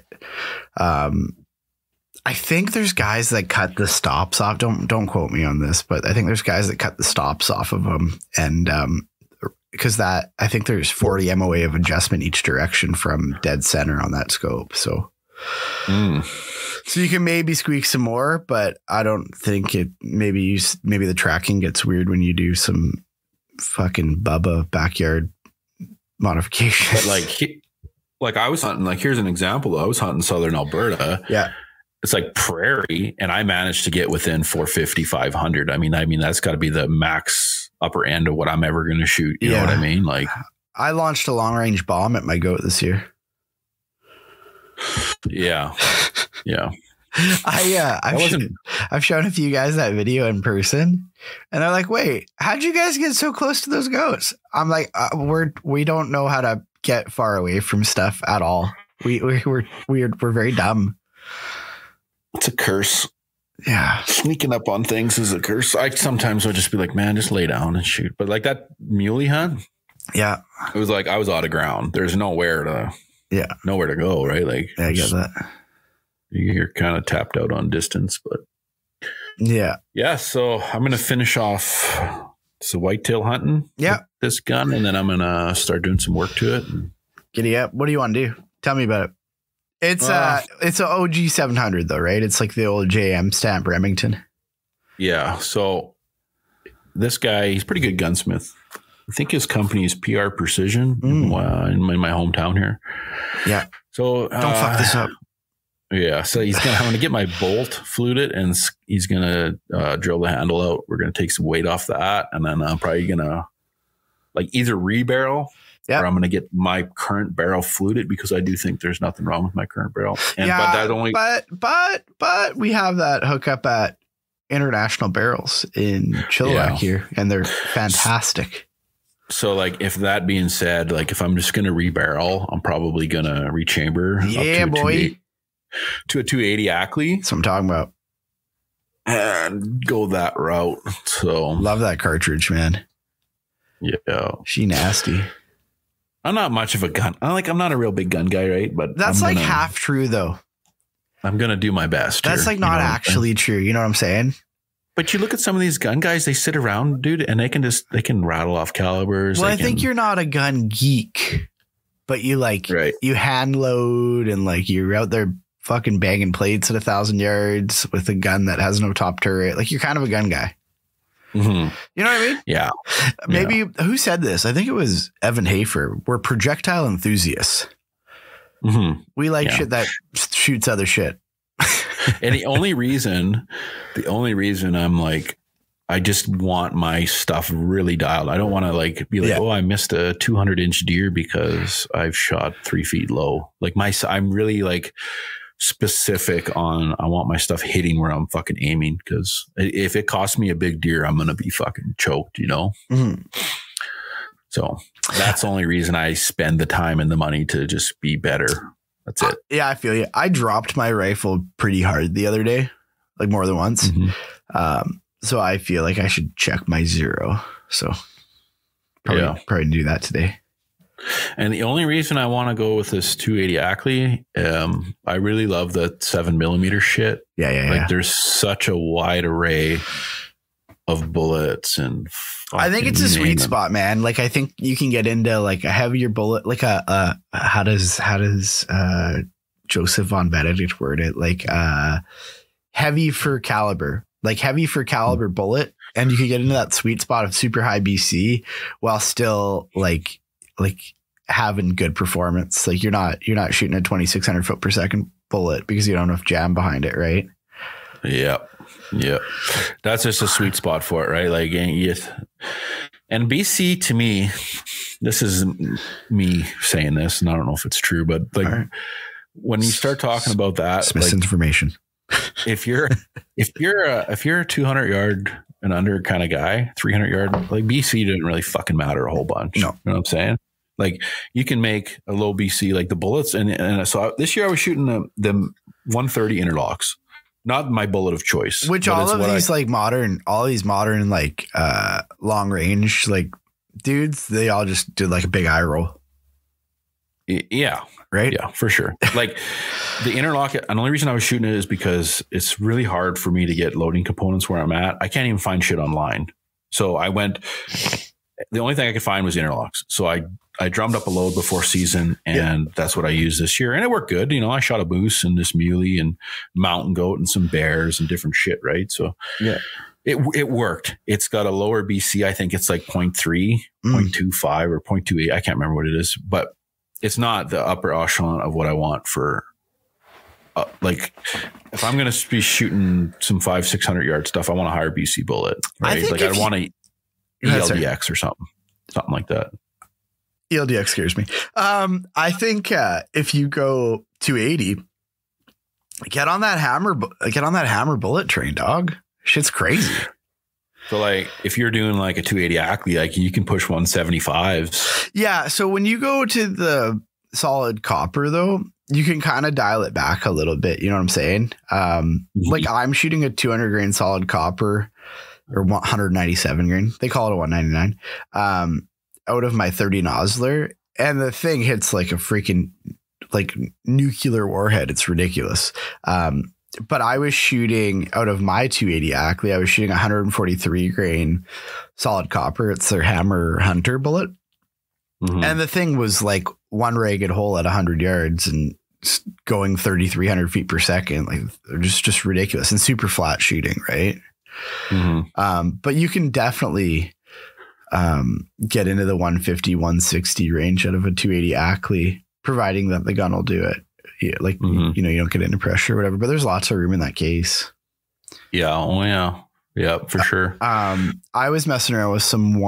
I think there's guys that cut the stops off. Don't quote me on this, but I think there's guys that cut the stops off of them, and because I think there's 40 MOA of adjustment each direction from dead center on that scope. So, so you can maybe squeak some more, but I don't think it. Maybe the tracking gets weird when you do some fucking Bubba backyard modifications. But like I was hunting. Like here's an example. I was hunting southern Alberta. Yeah. It's like prairie, and I managed to get within 450, 500. I mean, that's got to be the max upper end of what I'm ever going to shoot. You know what I mean? Like, I launched a long range bomb at my goat this year. Yeah. I've shown a few guys that video in person, and they're like, "Wait, how'd you guys get so close to those goats?" I'm like, we don't know how to get far away from stuff at all. We're very dumb. It's a curse. Yeah. Sneaking up on things is a curse. I sometimes would just be like, man, just lay down and shoot. But like that muley hunt. Yeah. It was like I was out of ground. There's nowhere to go, right? Like I get that. You're kind of tapped out on distance, but yeah. So I'm gonna finish off some whitetail hunting. Yeah. With this gun, and then I'm gonna start doing some work to it. Giddy up. What do you want to do? Tell me about it. It's an OG 700 though, right? It's like the old JM stamp Remington. Yeah. So this guy, he's a pretty good gunsmith. I think his company is PR Precision in my hometown here. Yeah. So don't fuck this up. Yeah. So I'm going to get my bolt fluted, and he's going to drill the handle out. We're going to take some weight off that, and then I'm probably going to like either rebarrel. Yeah. Or I'm going to get my current barrel fluted, because I do think there's nothing wrong with my current barrel. And, but we have that hookup at International Barrels in Chilliwack here, and they're fantastic. So like, if that being said, like if I'm just going to rebarrel, I'm probably going to rechamber to a 280 Ackley. That's what I'm talking about. And go that route. So love that cartridge, man. Yeah. She nasty. I'm not much of a gun. I'm not a real big gun guy, right? But that's like half true, though. I'm gonna do my best. That's like not actually true. You know what I'm saying? But you look at some of these gun guys; they sit around, dude, and they can rattle off calibers. Well, I think you're not a gun geek, but you you hand load, and like you're out there fucking banging plates at 1,000 yards with a gun that has no top turret. Like you're kind of a gun guy. Mm-hmm. You know what I mean? Yeah. Maybe who said this? I think it was Evan Hafer. We're projectile enthusiasts. Mm-hmm. We like shit that shoots other shit. And the only reason I'm like, I just want my stuff really dialed. I don't want to like be like, oh, I missed a 200-inch deer because I've shot 3 feet low. Like I'm really like specific on, I want my stuff hitting where I'm fucking aiming, because if it costs me a big deer, I'm gonna be fucking choked, you know. Mm-hmm. So that's the only reason I spend the time and the money to just be better. That's it. Yeah, I feel you. I dropped my rifle pretty hard the other day, like more than once. Mm-hmm. So I feel like I should check my zero. So probably do that today. And the only reason I want to go with this 280 Ackley, I really love the 7mm shit. Yeah. There's such a wide array of bullets, and I think it's a sweet spot, man. Like, I think you can get into like a heavier bullet, like how does Joseph von Benedict word it? Like heavy for caliber bullet, and you can get into that sweet spot of super high BC while still like having good performance. Like you're not shooting a 2,600 foot per second bullet because you don't have enough jam behind it, right? Yeah. That's just a sweet spot for it, right? Like, and BC to me, this is me saying this, and I don't know if it's true, but like when you start talking about that, misinformation. If you're a 200 yard and under kind of guy, 300 yard, like BC didn't really fucking matter a whole bunch. No. You know what I'm saying? Like you can make a low BC, like the bullets. And so this year I was shooting the 130 interlocks, not my bullet of choice. Which all these modern like long range, like dudes, they all just did like a big eye roll. Yeah. Right. Yeah, for sure. Like the interlock, and the only reason I was shooting it is because it's really hard for me to get loading components where I'm at. I can't even find shit online. So the only thing I could find was interlocks. So I drummed up a load before season, and that's what I used this year. And it worked good. You know, I shot a moose and this muley and mountain goat and some bears and different shit. Right. So it worked. It's got a lower BC. I think it's like 0.3, 0.25 or 0.28. I can't remember what it is, but it's not the upper echelon of what I want for like if I'm going to be shooting some 500-600 yard stuff, I want a higher BC bullet, right? I want a ELDX or something like that. ELDX scares me. I think if you go 280, get on that hammer bullet train, dog. Shit's crazy. So like if you're doing like a 280 Ackley, like you can push 175s. Yeah. So when you go to the solid copper though, you can kind of dial it back a little bit. You know what I'm saying? Like I'm shooting a 200 grain solid copper or 197 grain. They call it a 199 out of my 30 Nosler. And the thing hits like a freaking like nuclear warhead. It's ridiculous. But I was shooting out of my 280 Ackley, I was shooting 143 grain solid copper. It's their Hammer Hunter bullet. Mm-hmm. And the thing was like one ragged hole at 100 yards and going 3,300 feet per second. Like they're just ridiculous and super flat shooting. Right. Mm-hmm. But you can definitely get into the 150, 160 range out of a 280 Ackley, providing that the gun will do it. Yeah, like, you know, you don't get into pressure or whatever, but there's lots of room in that case. Yeah. Oh, yeah. Yeah, for sure. I was messing around with some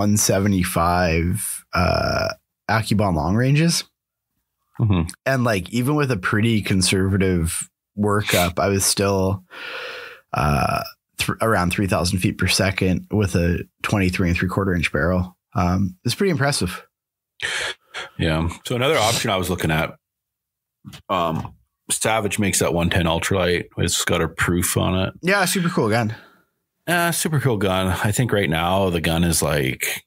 175 AccuBond long ranges. Mm-hmm. And like, even with a pretty conservative workup, I was still around 3,000 feet per second with a 23 3/4 inch barrel. It's pretty impressive. Yeah. So another option I was looking at, Savage makes that 110 ultralight. It's got a proof on it. Yeah, super cool gun. Super cool gun. I think right now the gun is like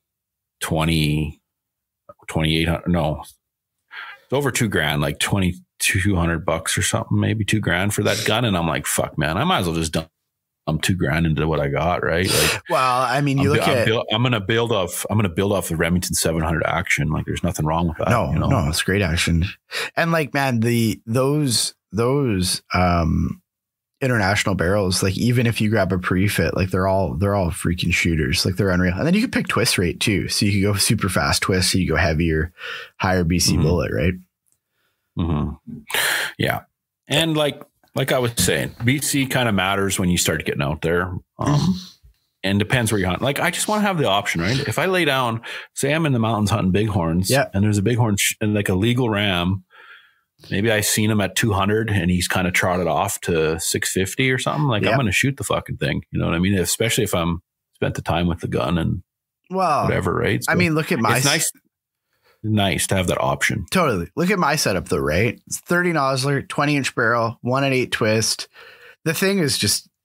2,800. No, it's over $2,000, like $2,200 or something, maybe $2,000 for that gun. And I'm like, fuck, man, I might as well just dump $2,000 into what I got, right? Like, well, I mean, I'm gonna build off the Remington 700 action. Like, there's nothing wrong with that. No, it's great action. And like, man, those international barrels, like even if you grab a pre-fit, like they're all freaking shooters. Like they're unreal. And then you can pick twist rate too, so you can go super fast twist, so you go heavier, higher BC bullet, right? Mm-hmm. Yeah, and like I was saying, BC kind of matters when you start getting out there. And depends where you're hunting. Like, I just want to have the option, right? If I lay down, say I'm in the mountains hunting bighorns, and there's a bighorn and like a legal ram, maybe I seen him at 200 and he's kind of trotted off to 650 or something. Like, I'm going to shoot the fucking thing. You know what I mean? Especially if I'm spent the time with the gun and whatever, right? So I mean, look at my... It's nice to have that option. Totally. Look at my setup though, right? It's 30 Nosler, 20 inch barrel, 1 at 8 twist. The thing is just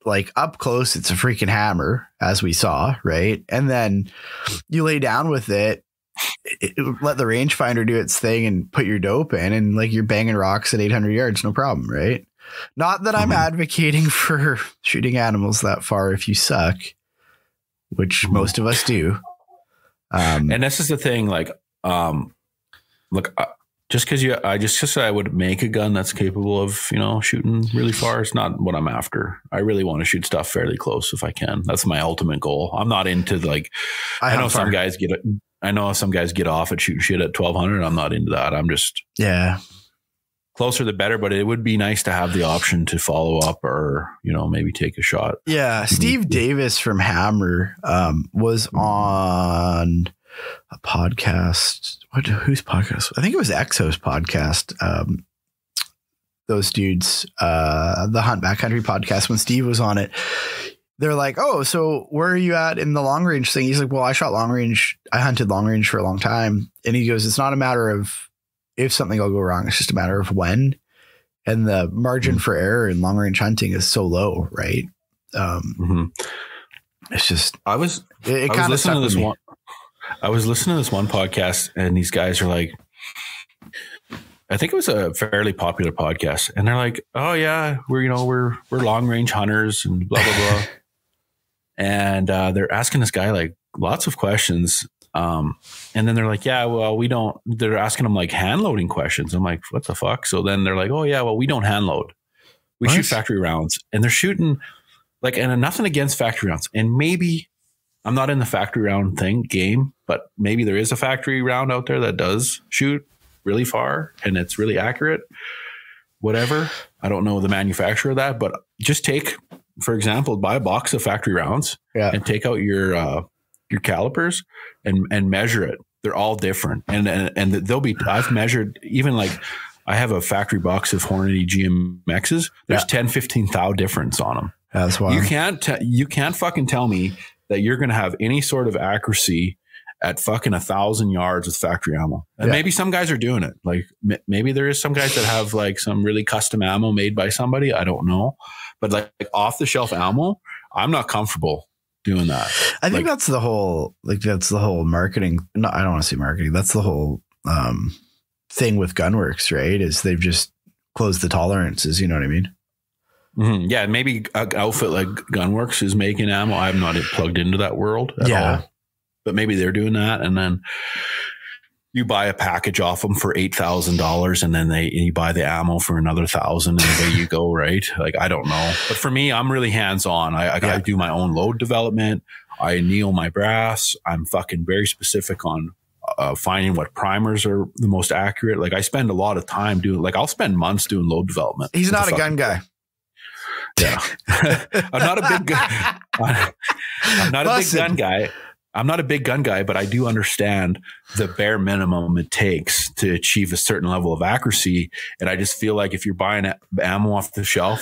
like up close, it's a freaking hammer, as we saw, right? And then you lay down with it, let the rangefinder do its thing and put your dope in, and like you're banging rocks at 800 yards, no problem, right? Not that I'm advocating for shooting animals that far if you suck, which most of us do. And this is the thing, like, look, just because I would make a gun that's capable of, shooting really far. It's not what I'm after. I really want to shoot stuff fairly close if I can. That's my ultimate goal. I'm not into like, I know some guys get off at shooting shit at 1200. I'm not into that. I'm just, closer the better, but it would be nice to have the option to follow up or, maybe take a shot. Yeah. Steve Davis from Hammer was on a podcast. Whose podcast? I think it was Exo's podcast. Those dudes, the Hunt Backcountry podcast, when Steve was on it, they're like, oh, so where are you at in the long range thing? He's like, well, I hunted long range for a long time. And he goes, it's not a matter of if something will go wrong, it's just a matter of when. And the margin for error in long range hunting is so low, right? It's just, I was listening to this one podcast, and these guys are like, I think it was a fairly popular podcast, and they're like, oh yeah, we're long range hunters and blah, blah, blah. And they're asking this guy like lots of questions. And then they're like, yeah, well, they're asking them like hand loading questions. I'm like, what the fuck? So then they're like, oh yeah, well, we don't hand load. We shoot factory rounds, and they're shooting like, and nothing against factory rounds. And maybe I'm not in the factory round game, but maybe there is a factory round out there that does shoot really far and it's really accurate, whatever. I don't know the manufacturer of that, but just take, for example, buy a box of factory rounds and take out your calipers and measure it. They're all different. And they'll be, I've measured even like, I have a factory box of Hornady GMXs. There's 10, 15 thou difference on them. That's why you can't fucking tell me that you're going to have any sort of accuracy at fucking 1,000 yards with factory ammo. And maybe some guys are doing it. Like maybe there is some guys that have like some really custom ammo made by somebody. I don't know, but like off the shelf ammo, I'm not comfortable doing that. I think that's the whole marketing. No, I don't want to say marketing. That's the whole thing with Gunworks, right? Is they've just closed the tolerances. You know what I mean? Mm-hmm. Yeah. Maybe an outfit like Gunworks is making ammo. I'm not plugged into that world at all, but maybe they're doing that. And then you buy a package off them for $8,000 and then you buy the ammo for another 1,000 and away you go, right? Like, I don't know. But for me, I'm really hands-on. I do my own load development. I anneal my brass. I'm fucking very specific on finding what primers are the most accurate. Like I spend a lot of time doing, like I'll spend months doing load development. He's not a gun guy. Yeah. I'm not a big gun. I'm not a big gun guy. I'm not a big gun guy, but I do understand the bare minimum it takes to achieve a certain level of accuracy. And I just feel like if you're buying ammo off the shelf,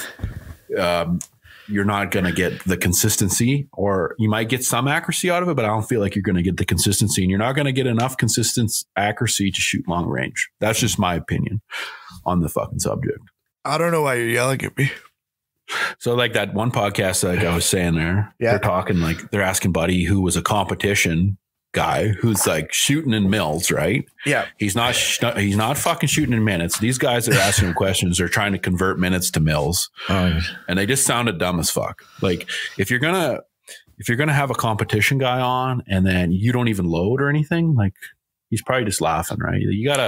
you're not going to get the consistency, or you might get some accuracy out of it, but I don't feel like you're going to get the consistency, and you're not going to get enough consistent accuracy to shoot long range. That's just my opinion on the fucking subject. I don't know why you're yelling at me. So like that one podcast, like I was saying there, they're talking like they're asking Buddy, who was a competition guy who's like shooting in mills, right? Yeah. He's not fucking shooting in minutes. These guys that are asking him questions are trying to convert minutes to mills. And they just sounded dumb as fuck. Like if you're going to have a competition guy on and then you don't even load or anything, like he's probably just laughing, right?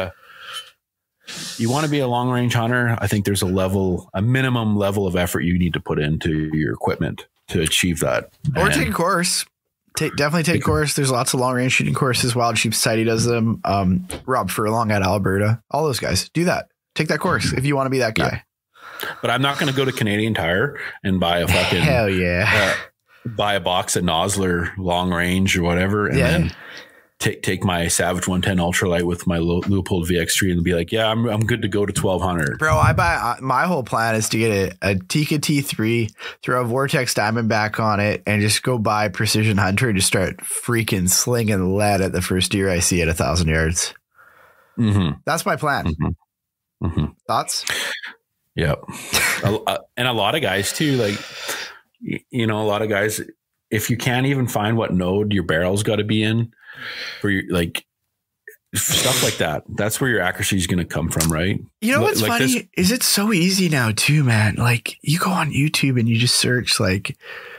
You want to be a long range hunter. I think there's a minimum level of effort you need to put into your equipment to achieve that. Or take a course. Definitely take a course. There's lots of long range shooting courses. Wild Sheep Society does them. Rob Furlong at Alberta. All those guys do that. Take that course if you want to be that guy. Yeah. But I'm not going to go to Canadian Tire and buy a fucking hell yeah. Buy a box of Nosler long range or whatever, and then take my Savage 110 ultralight with my Leupold VX3 and be like, yeah, I'm good to go to 1200. Bro, my whole plan is to get a Tikka T3, throw a Vortex Diamondback on it, and just go buy Precision Hunter and just start freaking slinging lead at the first deer I see at 1,000 yards. Mm-hmm. That's my plan. Mm-hmm. Mm-hmm. Thoughts? Yep. And a lot of guys too, like you know, a lot of guys, if you can't even find what node your barrel's got to be in for your, like, stuff like that, that's where your accuracy is going to come from, right? You know what's like funny is it's so easy now too, man. Like you go on YouTube and you just search like,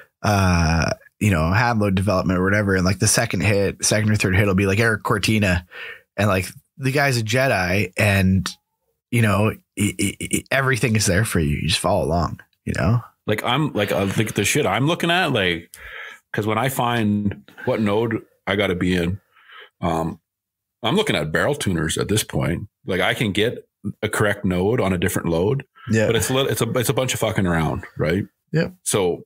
you know, hand load development or whatever, and like the second or third hit will be like Eric Cortina, and like the guy's a Jedi, and you know everything is there for you. You just follow along, you know. Like I'm like the shit I'm looking at, like, because when I find what node I got to be in, I'm looking at barrel tuners at this point. Like I can get a correct node on a different load, but it's a bunch of fucking around, right? Yeah. So,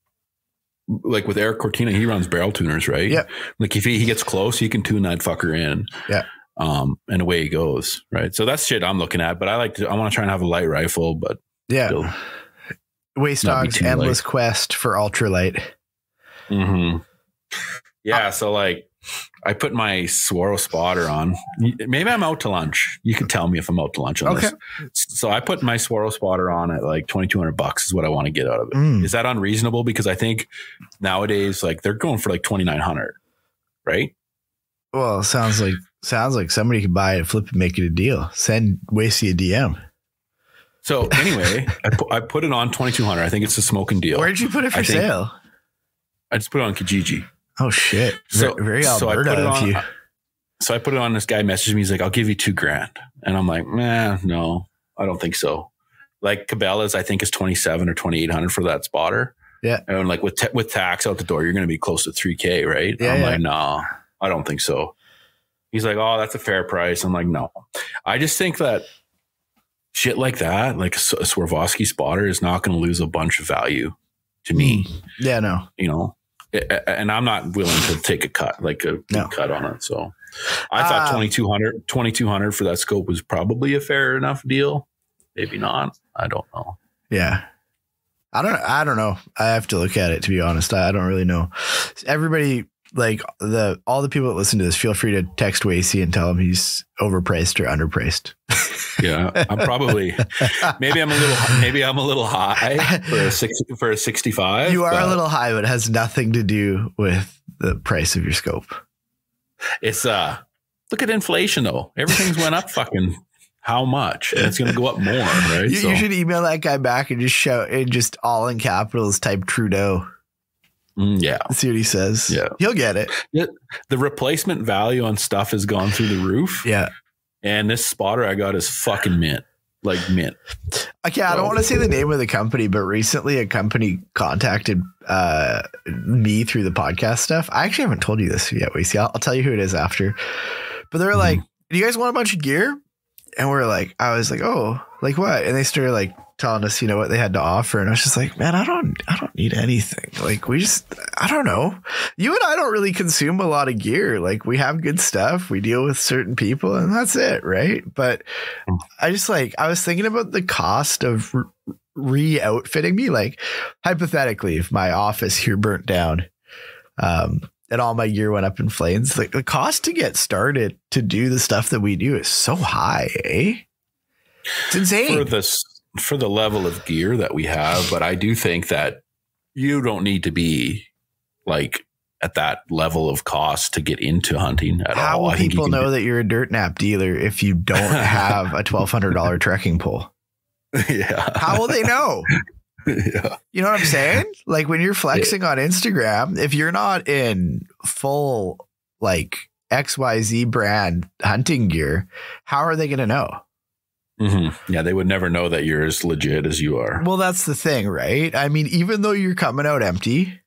like with Eric Cortina, he runs barrel tuners, right? Yeah. Like if he gets close, he can tune that fucker in. Yeah. And away he goes, right? So that's shit I'm looking at. But I want to try and have a light rifle, but yeah. Waste Dog's endless quest for ultralight. Mm-hmm. Yeah. So like, I put my Swaro spotter on. Maybe I'm out to lunch. You can tell me if I'm out to lunch on this. So I put my Swaro spotter on at like $2,200 is what I want to get out of it. Is that unreasonable? Because I think nowadays, like they're going for like $2,900, right? Well, sounds like somebody could buy it, flip it, make it a deal. Send Wasey a DM. So anyway, I put it on $2,200. I think it's a smoking deal. Where did you put it for sale? I just put it on Kijiji. Oh shit! Very Alberta of you. So I put it on. This guy messaged me. He's like, "I'll give you $2,000," and I'm like, no, I don't think so. Like Cabela's, I think is $2,700 or $2,800 for that spotter. Yeah, and like with tax out the door, you're going to be close to $3,000, right? Yeah, I'm like, no, I don't think so. He's like, oh, that's a fair price. I'm like, no, I just think that shit like that, like a Swarovski spotter, is not going to lose a bunch of value to me. Yeah, no, you know. And I'm not willing to take a cut, like a cut on it. So I thought $2,200 for that scope was probably a fair enough deal. Maybe not. I don't know. Yeah. I don't know. I have to look at it, to be honest. I don't really know. Everybody, like all the people that listen to this, feel free to text Wasey and tell him he's overpriced or underpriced. Yeah, I'm probably maybe I'm a little high for a 65. You are a little high, but it has nothing to do with the price of your scope. It's look at inflation though. Everything's went up fucking how much? And it's going to go up more, right? You should email that guy back and just shout and just all in capitals type Trudeau. Yeah. See what he says. Yeah. He'll get it. The replacement value on stuff has gone through the roof. Yeah. And this spotter I got is fucking mint. Like mint. Okay, I don't want to say the name of the company, but recently a company contacted me through the podcast stuff. I actually haven't told you this yet, Wasey. I'll tell you who it is after. But they're like, do you guys want a bunch of gear? And we're like, I was like, oh, like what? And they started like telling us, you know, what they had to offer. And I was just like, man, I don't need anything. Like I don't know. You and I don't really consume a lot of gear. Like we have good stuff. We deal with certain people and that's it. Right. But I was thinking about the cost of re-outfitting me. Like hypothetically, if my office here burnt down, and all my gear went up in flames, like the cost to get started to do the stuff that we do is so high, eh? It's insane. For the level of gear that we have, but I do think that you don't need to be like at that level of cost to get into hunting at all. How will people know that you're a dirt nap dealer if you don't have a $1,200 trekking pole? Yeah. How will they know? Yeah. You know what I'm saying? Like when you're flexing on Instagram, if you're not in full like XYZ brand hunting gear, how are they going to know? Mm-hmm. Yeah, they would never know that you're as legit as you are. Well, that's the thing, right? I mean, even though you're coming out empty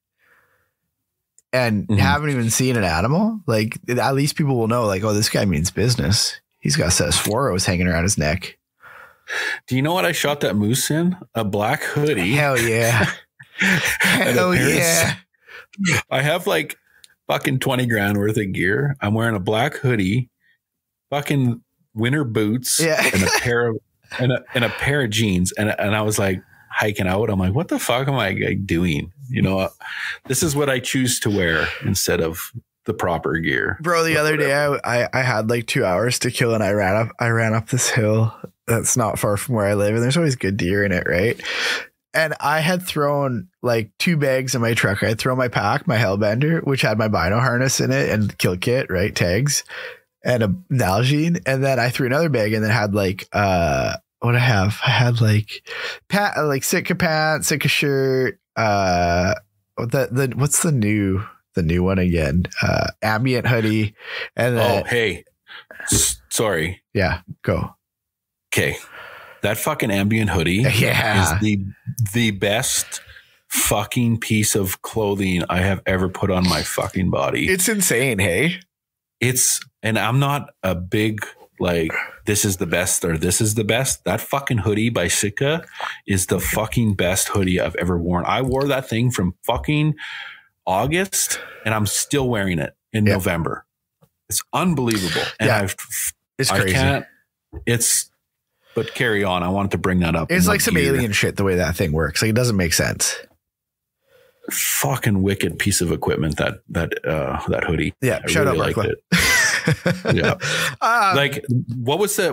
and haven't even seen an animal, like at least people will know, like, oh, this guy means business. He's got a set of Swaros hanging around his neck. Do you know what I shot that moose in? A black hoodie. Hell yeah. Hell yeah. I have like fucking $20,000 worth of gear. I'm wearing a black hoodie, fucking winter boots, and a pair of jeans. And I was like hiking out. I'm like, what the fuck am I doing? You know, this is what I choose to wear instead of the proper gear. Bro, the other day I had like 2 hours to kill and I ran up this hill that's not far from where I live, and there's always good deer in it, right? And I had thrown like 2 bags in my truck. I had thrown my pack, my Hellbender, which had my bino harness in it and kill kit, right? Tags and a Nalgene. And then I threw another bag and then had like, what I had like Sitka pants, Sitka shirt, what's the new one again? Ambient hoodie. And then, sorry. Yeah, go. Okay. That fucking ambient hoodie is the best fucking piece of clothing I have ever put on my fucking body. It's insane, hey? And I'm not a big, like, this is the best or this is the best. That fucking hoodie by Sitka is the fucking best hoodie I've ever worn. I wore that thing from fucking August and I'm still wearing it in November. It's unbelievable. And it's crazy. But carry on. I wanted to bring that up. It's like some alien shit, the way that thing works. Like, it doesn't make sense. Fucking wicked piece of equipment, that hoodie. Yeah. Shout out, liked it. Yeah. Like, what was that?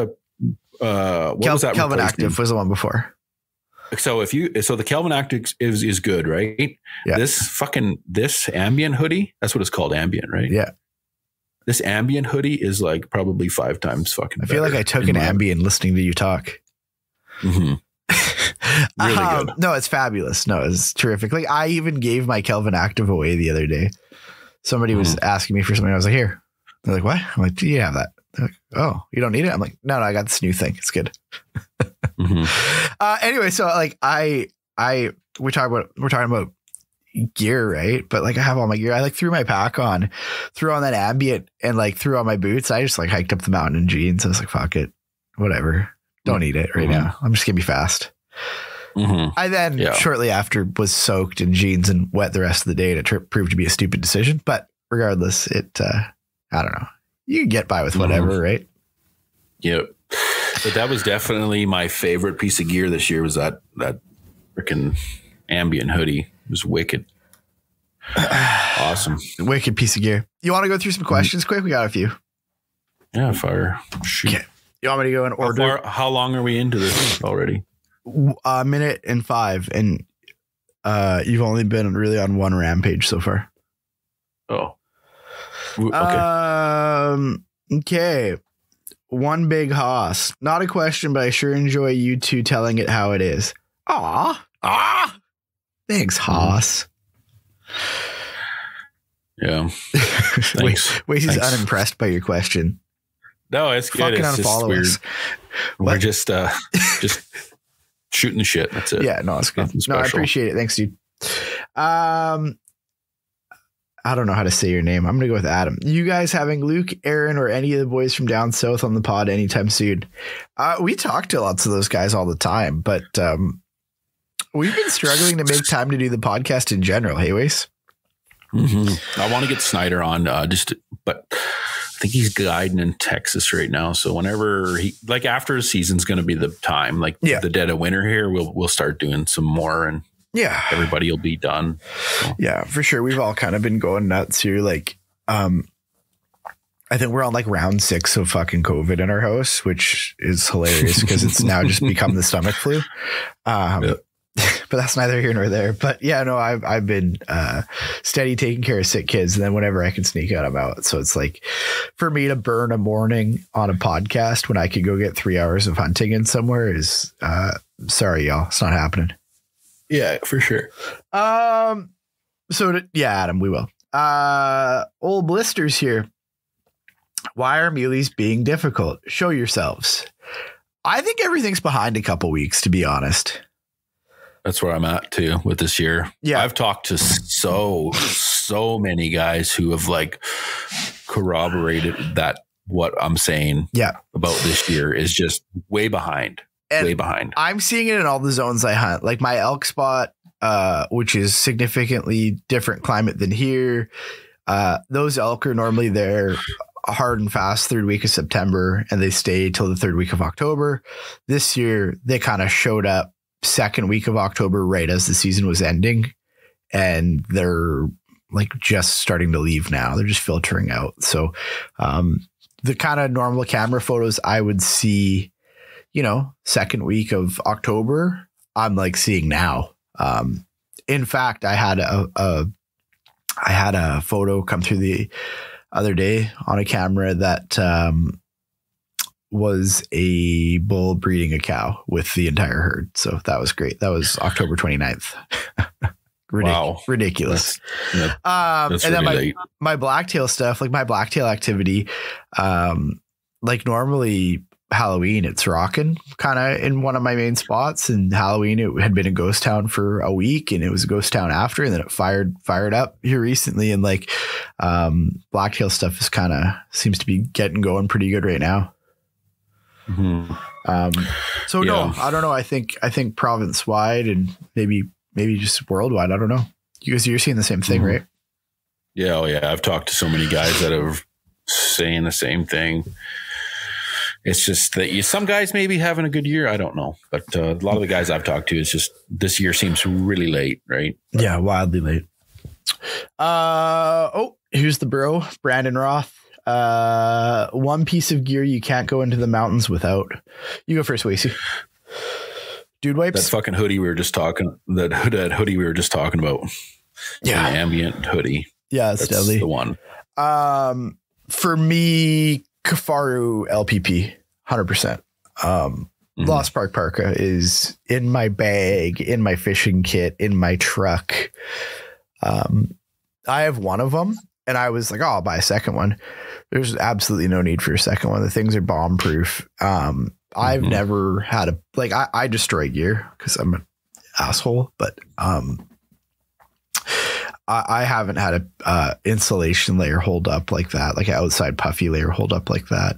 Kelvin Active was the one before. So the Kelvin Active is good, right? Yeah. This ambient hoodie, that's what it's called, ambient, right? Yeah. This ambient hoodie is like probably 5 times fucking I feel like I took an Ambien listening to you talk. Mm-hmm. Really good. No, it's fabulous. No, it's terrific. Like, I even gave my Kelvin Active away the other day. Somebody was asking me for something. I was like, here. They're like, what? I'm like, do you have that? They're like, oh, you don't need it? I'm like, no, I got this new thing. It's good. Anyway, so like we're talking about gear, right? But like, I have all my gear. I like threw my pack on, threw on that ambient, and like threw on my boots. I just like hiked up the mountain in jeans. I was like, fuck it, whatever. Don't need it right now. I'm just gonna be fast. I then shortly after was soaked in jeans and wet the rest of the day, and it proved to be a stupid decision. But regardless, I don't know. You can get by with whatever, right? Yep. But that was definitely my favorite piece of gear this year. Was that freaking ambient hoodie. It was wicked. Awesome. Wicked piece of gear. You want to go through some questions quick? We got a few. Yeah, fire. Shoot. Okay. You want me to go in order? How long are we into this already? A minute and 5. And you've only been really on one rampage so far. Oh. Okay. Okay. One big hoss. Not a question, but I sure enjoy you two telling it how it is. Aw. Thanks, Haas. Yeah. Thanks. Wait, he's unimpressed by your question. No, it's good. Fucking it's unfollow just us. We're just shooting the shit. That's it. Yeah, no, it's good. No, I appreciate it. Thanks, dude. I don't know how to say your name. I'm going to go with Adam. You guys having Luke, Aaron, or any of the boys from down south on the pod anytime soon? We talk to lots of those guys all the time, but we've been struggling to make time to do the podcast in general. Hey, Wace? I want to get Snyder on, but I think he's guiding in Texas right now. So whenever after his season's going to be the time, the dead of winter here, we'll start doing some more and everybody will be done. So. Yeah, for sure. We've all kind of been going nuts here. Like, I think we're on like round 6 of fucking COVID in our house, which is hilarious because it's now just become the stomach flu. But that's neither here nor there. But yeah, no, I've been steady taking care of sick kids, and then whenever I can sneak out, I'm out. So it's like for me to burn a morning on a podcast when I could go get 3 hours of hunting in somewhere is sorry, y'all, it's not happening. Yeah, for sure. Adam, we will. Old Blisters here. Why are muleys being difficult? Show yourselves. I think everything's behind a couple weeks, to be honest. That's where I'm at too with this year. Yeah. I've talked to so many guys who have like corroborated that what I'm saying about this year is just way behind. Way behind. I'm seeing it in all the zones I hunt. Like my elk spot, which is significantly different climate than here. Those elk are normally there hard and fast 3rd week of September, and they stay till the 3rd week of October. This year, they kind of showed up 2nd week of October, right as the season was ending, and they're like just starting to leave now. They're just filtering out. So the kind of normal camera photos I would see, 2nd week of October I'm like seeing now. In fact, I had a photo come through the other day on a camera that was a bull breeding a cow with the entire herd. So that was great. That was October 29th. Wow. Ridiculous. That's and then really my blacktail stuff, like my blacktail activity, like normally Halloween, it's rocking kind of in one of my main spots, and Halloween, it had been a ghost town for a week, and it was a ghost town after, and then it fired up here recently. And like, blacktail stuff is kind of seems to be getting going pretty good right now. Mm-hmm. So no, I don't know. I think province wide and maybe just worldwide. I don't know. You're seeing the same thing, right? Yeah. Oh yeah. I've talked to so many guys that are saying the same thing. It's just that some guys may be having a good year. I don't know. But a lot of the guys I've talked to, it's just this year seems really late, right? Yeah, wildly late. Here's the bro, Brandon Roth. One piece of gear you can't go into the mountains without. You go first, Wasey. Dude wipes. That fucking hoodie we were just talking. That hoodie we were just talking about. Yeah, the ambient hoodie. Yeah, that's deadly. The one. For me, Kafaru LPP, 100%. Lost Park Parka is in my bag, in my fishing kit, in my truck. I have one of them, and I was like, oh, I'll buy a second one. There's absolutely no need for a second one. The things are bomb proof. I've never had I destroy gear because I'm an asshole, but I haven't had a insulation layer hold up like that, like an outside puffy layer hold up like that.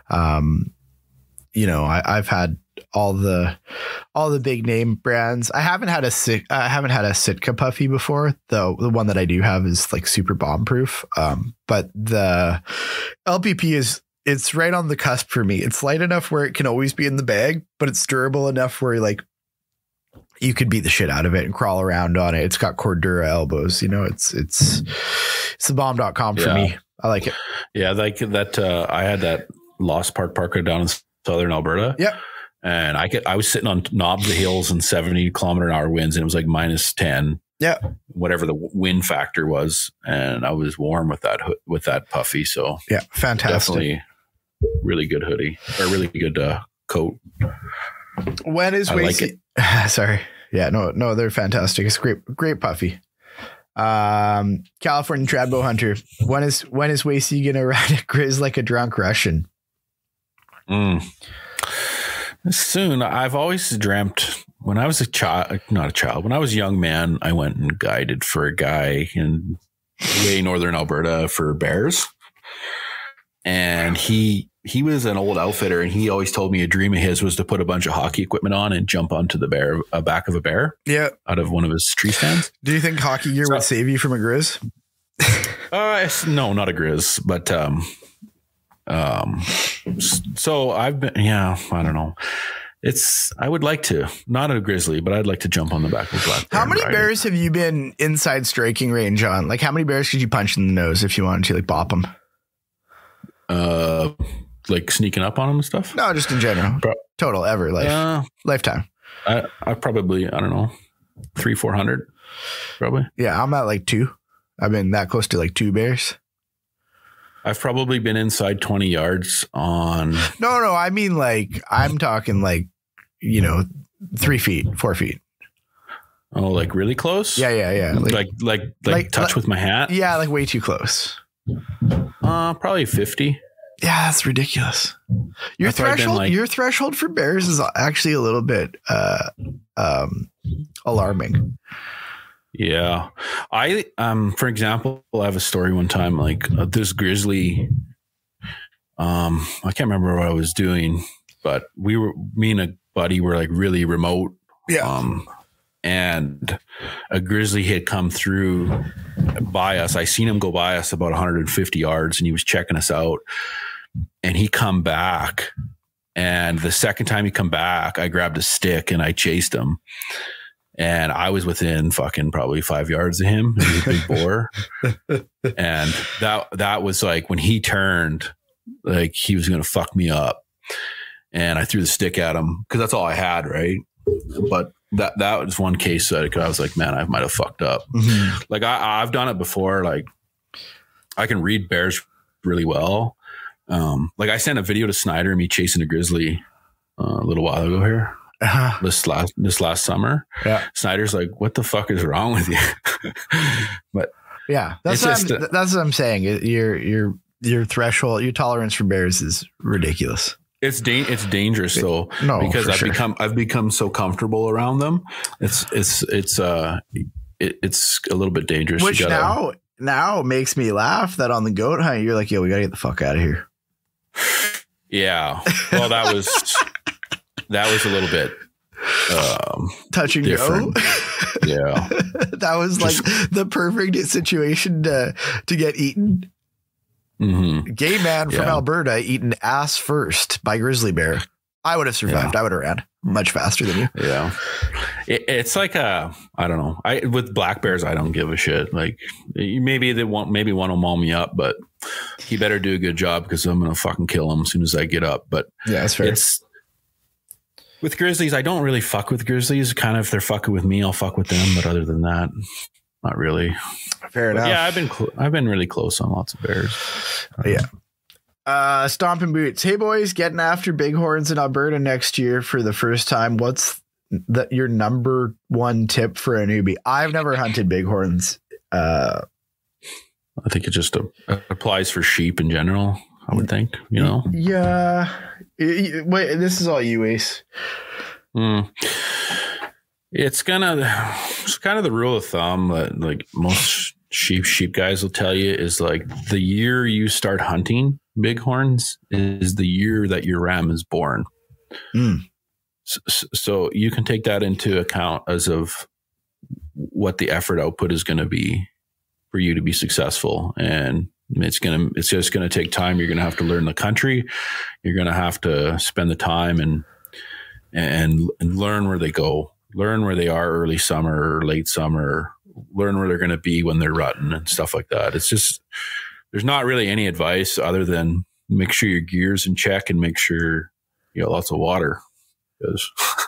I've had all the big name brands. I haven't had a Sitka puffy before, though. The one that I do have is like super bomb proof. But the LPP it's right on the cusp for me. It's light enough where it can always be in the bag, but it's durable enough where like you could beat the shit out of it and crawl around on it. It's got Cordura elbows, it's the bomb.com for me. I like it. Yeah. Like that. I had that Lost Park Parka down in southern Alberta. Yep. And I was sitting on knobs of hills and 70 kilometer an hour winds, and it was like -10. Yeah. Whatever the wind factor was. And I was warm with that puffy. So yeah, fantastic. Definitely really good hoodie, or really good coat. When is Wasey? Like sorry. Yeah, no, they're fantastic. It's great puffy. California Tradbow Hunter. When is Wasey gonna ride a Grizz like a drunk Russian? Soon. I've always dreamt when I was when I was a young man, I went and guided for a guy in way northern Alberta for bears. And he was an old outfitter, and he always told me a dream of his was to put a bunch of hockey equipment on and jump onto the back of a bear. Yeah. Out of one of his tree stands. Do you think hockey gear would save you from a Grizz? No, not a Grizz, but, so I've been, I don't know. I would like to, not a grizzly, but I'd like to jump on the back of a black bear. How many bears have you been inside striking range on? Like, how many bears could you punch in the nose if you wanted to, like, bop them? Like sneaking up on them and stuff? No, just in general. Total ever lifetime. I probably, I don't know, 300-400 probably. Yeah, I'm at like 2. I've been that close to like 2 bears. I've probably been inside 20 yards on. No, I mean, like, I'm talking like, 3 feet, 4 feet. Oh, like really close? Yeah. Like touch with my hat? Yeah, like way too close. Probably 50. Yeah, that's ridiculous. Your threshold for bears is actually a little bit alarming. Yeah. For example, I have a story one time, like this grizzly, I can't remember what I was doing, but me and a buddy were like really remote. Yeah. And a grizzly had come through by us. I seen him go by us about 150 yards, and he was checking us out, and he come back. And the second time he come back, I grabbed a stick and I chased him. And I was within fucking probably 5 yards of him. He was a big boar. And that was like when he turned, like he was going to fuck me up. And I threw the stick at him because that's all I had. Right. But that was one case that I was like, man, I might have fucked up. Like I've done it before. Like I can read bears really well. Like I sent a video to Snyder of me chasing a grizzly a little while ago here. This last summer. Yeah. Snyder's like, what the fuck is wrong with you? But yeah, that's what I'm saying. Your threshold, your tolerance for bears is ridiculous. It's dangerous though, because I've become so comfortable around them. It's a little bit dangerous. Which now makes me laugh that on the goat hunt, you're like, yo, we gotta get the fuck out of here. Yeah. Well, that was a little bit touch and different. Go. Yeah. That was like the perfect situation to get eaten. Mm-hmm. Gay man from Alberta eaten ass first by grizzly bear. I would have survived. I would have ran much faster than you. Yeah. It's like I don't know. With black bears, I don't give a shit. Like maybe one will maul me up, but he better do a good job because I'm going to fucking kill him as soon as I get up. But yeah, that's fair. With grizzlies, I don't really fuck with grizzlies. Kind of if they're fucking with me, I'll fuck with them. But other than that, not really. Fair enough. Yeah, I've been really close on lots of bears. Yeah. Stomping Boots. Hey boys, getting after bighorns in Alberta next year for the first time. What's your number one tip for a newbie? I've never hunted bighorns. I think it just applies for sheep in general. I would think, Yeah. Wait, this is all you, Ace. It's kind of the rule of thumb that like most sheep guys will tell you is like the year you start hunting bighorns is the year that your ram is born. So you can take that into account as of what the effort output is going to be for you to be successful. And it's just going to take time. You're going to have to learn the country. You're going to have to spend the time and learn where they go, learn where they are early summer or late summer, learn where they're going to be when they're rutting and stuff like that. It's just, there's not really any advice other than make sure your gear's in check and make sure you got lots of water, because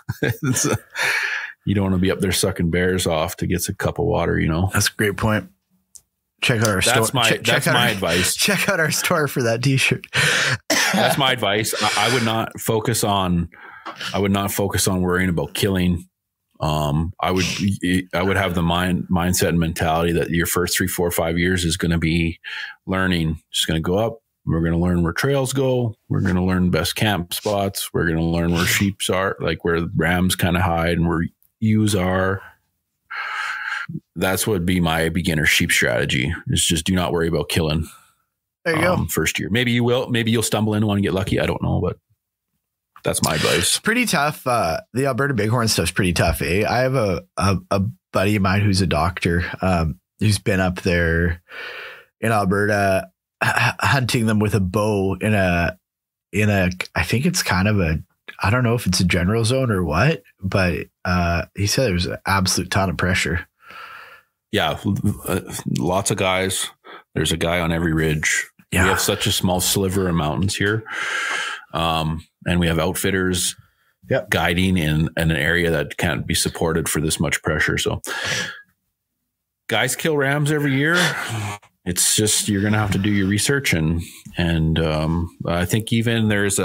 you don't want to be up there sucking bears off to get a cup of water, That's a great point. Check out our store. That's my advice. Check out our store for that t-shirt. That's my advice. I would not focus on worrying about killing. I would have the mindset and mentality that your first 3, 4, 5 years is going to be learning. Just going to go up. We're going to learn where trails go. We're going to learn best camp spots. We're going to learn where sheeps are, like where rams kind of hide and where ewes are. That's what would be my beginner sheep strategy, is just do not worry about killing. There you go. First year. Maybe you will. Maybe you'll stumble into one and get lucky. I don't know, but that's my advice. It's pretty tough. The Alberta bighorn stuff's pretty tough. I have a buddy of mine who's a doctor, who's been up there in Alberta hunting them with a bow in a, I think it's kind of I don't know if it's a general zone or what, but he said there was an absolute ton of pressure. Yeah. Lots of guys. There's a guy on every ridge. Yeah. We have such a small sliver of mountains here. And we have outfitters guiding in an area that can't be supported for this much pressure. So guys kill rams every year. It's just, you're going to have to do your research. And I think even there's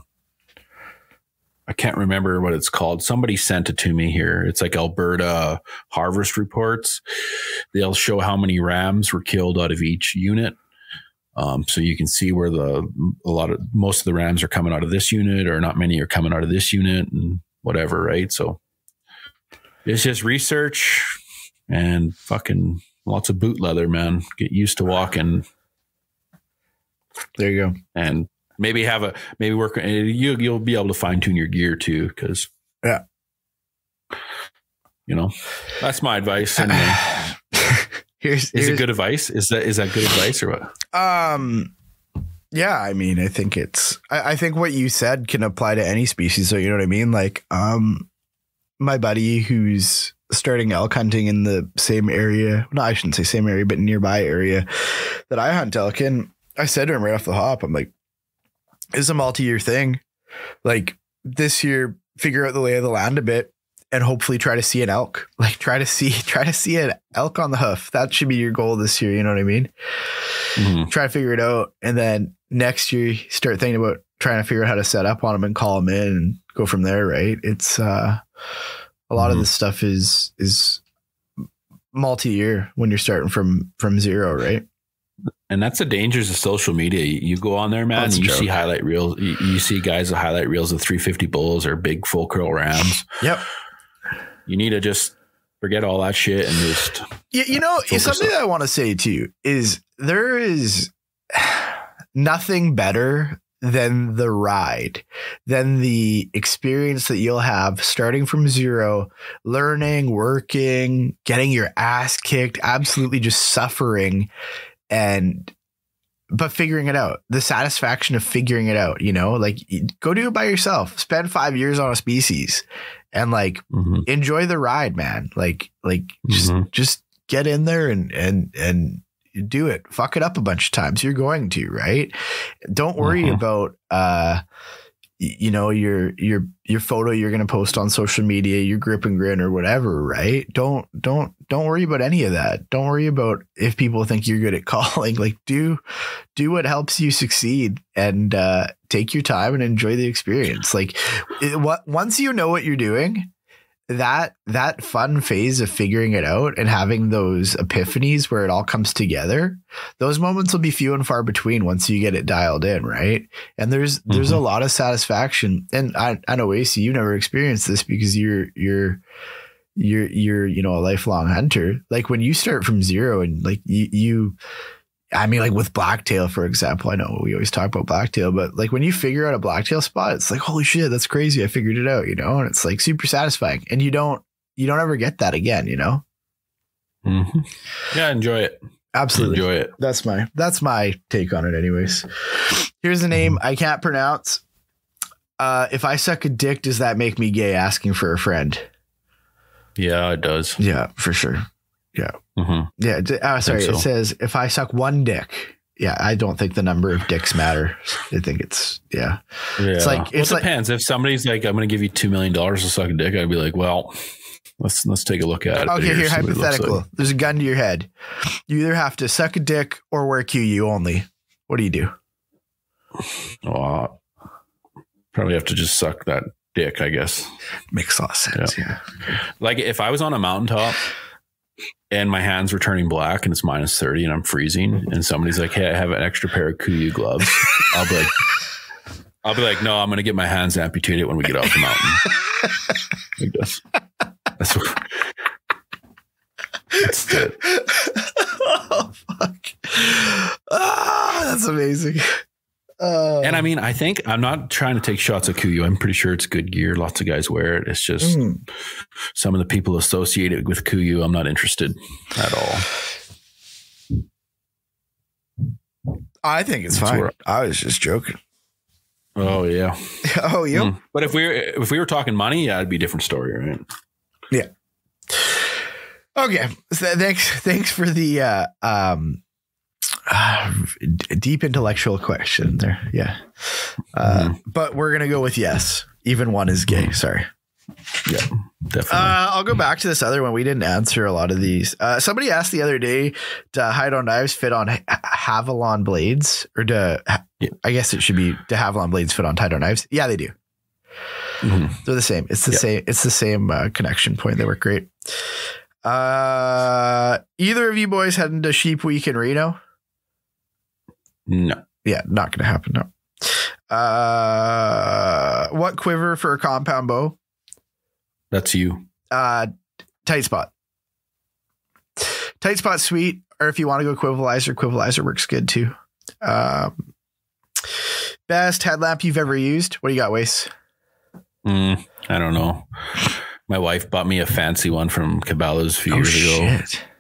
I can't remember what it's called. Somebody sent it to me here. It's like Alberta harvest reports. They'll show how many rams were killed out of each unit. So you can see where most of the rams are coming out of this unit, or not many are coming out of this unit, and whatever. Right. So it's just research and fucking lots of boot leather, man. Get used to walking. There you go. And maybe work. You'll be able to fine tune your gear too. Cause that's my advice. And is it good advice? Is that good advice or what? Yeah, I mean, I think I think what you said can apply to any species. So you know what I mean? Like, my buddy who's starting elk hunting in the same area. No, I shouldn't say same area, but nearby area that I hunt elk in. I said to him right off the hop, I'm like, it's a multi-year thing. Like this year, figure out the lay of the land a bit. and hopefully try to see an elk. Like try to see an elk on the hoof. That should be your goal this year. You know what I mean? Try to figure it out. And then next year, start thinking about trying to figure out how to set up on them and call them in and go from there. Right. It's a lot of this stuff is multi-year when you're starting from zero. Right. And that's the dangers of social media. You go on there, man, and you see highlight reels. You see guys with highlight reels of 350 bulls or big full curl rams. Yep. You need to just forget all that shit and just. You know, something that I want to say to you is there is nothing better than the ride, than the experience that you'll have starting from zero, learning, working, getting your ass kicked, absolutely just suffering. But figuring it out, the satisfaction of figuring it out, you know, like go do it by yourself, spend 5 years on a species and like enjoy the ride, man. Like just get in there and do it. Fuck it up a bunch of times. You're going to, right? Don't worry about, you know, your photo you're going to post on social media, your grip and grin or whatever, right? Don't worry about any of that. Don't worry about if people think you're good at calling. Like do what helps you succeed and take your time and enjoy the experience. Like once you know what you're doing, that fun phase of figuring it out and having those epiphanies where it all comes together, those moments will be few and far between once you get it dialed in. Right. And there's a lot of satisfaction. And I know AC, you never experienced this because you're, you know, a lifelong hunter. Like when you start from zero and like I mean, like with blacktail, for example, I know we always talk about blacktail, but like when you figure out a blacktail spot, it's like, holy shit, that's crazy. I figured it out, you know, and it's like super satisfying and you don't ever get that again, you know? Yeah. Enjoy it. Absolutely. Enjoy it. That's my take on it anyways. Here's a name I can't pronounce. If I suck a dick, does that make me gay? Asking for a friend. Yeah, it does. Yeah, for sure. Yeah. Yeah. Sorry. So. It says if I suck one dick. Yeah. I don't think the number of dicks matter. I think it's. It's like, it depends. If somebody's like, I'm going to give you $2 million to suck a dick, I'd be like, well, let's take a look at it. Okay. Here, hypothetical. Like. There's a gun to your head. You either have to suck a dick or wear QU only. What do you do? Probably have to just suck that dick, I guess. Makes a lot of sense. Yeah. Like if I was on a mountaintop and my hands were turning black and it's -30 and I'm freezing and somebody's like, hey, I have an extra pair of KUIU gloves. I'll be like, no, I'm going to get my hands amputated when we get off the mountain. Like this. That's it. Oh, fuck. That's amazing. And I mean, I think I'm not trying to take shots at KUIU. I'm pretty sure it's good gear. Lots of guys wear it. It's just some of the people associated with KUIU, I'm not interested at all. I think it's fine. I was just joking. Oh yeah. Oh yeah. But if we were talking money, yeah, it'd be a different story, right? Yeah. Okay. So thanks for the deep intellectual question there. Yeah. But we're going to go with yes. Even one is gay. Sorry. Yeah, definitely. I'll go back to this other one. We didn't answer a lot of these. Somebody asked the other day, do Hydro knives fit on Havalon blades I guess it should be, do Havalon blades fit on Hydro knives? Yeah, they do. They're the same. It's the same. It's the same connection point. They work great. Either of you boys heading to Sheep Week in Reno? No. Yeah, not going to happen. No. What quiver for a compound bow? That's you. Tight spot. Tight spot, sweet. Or if you want to go Quivalizer works good too. Best headlamp you've ever used? What do you got, Wace? I don't know. My wife bought me a fancy one from Cabela's a few years ago.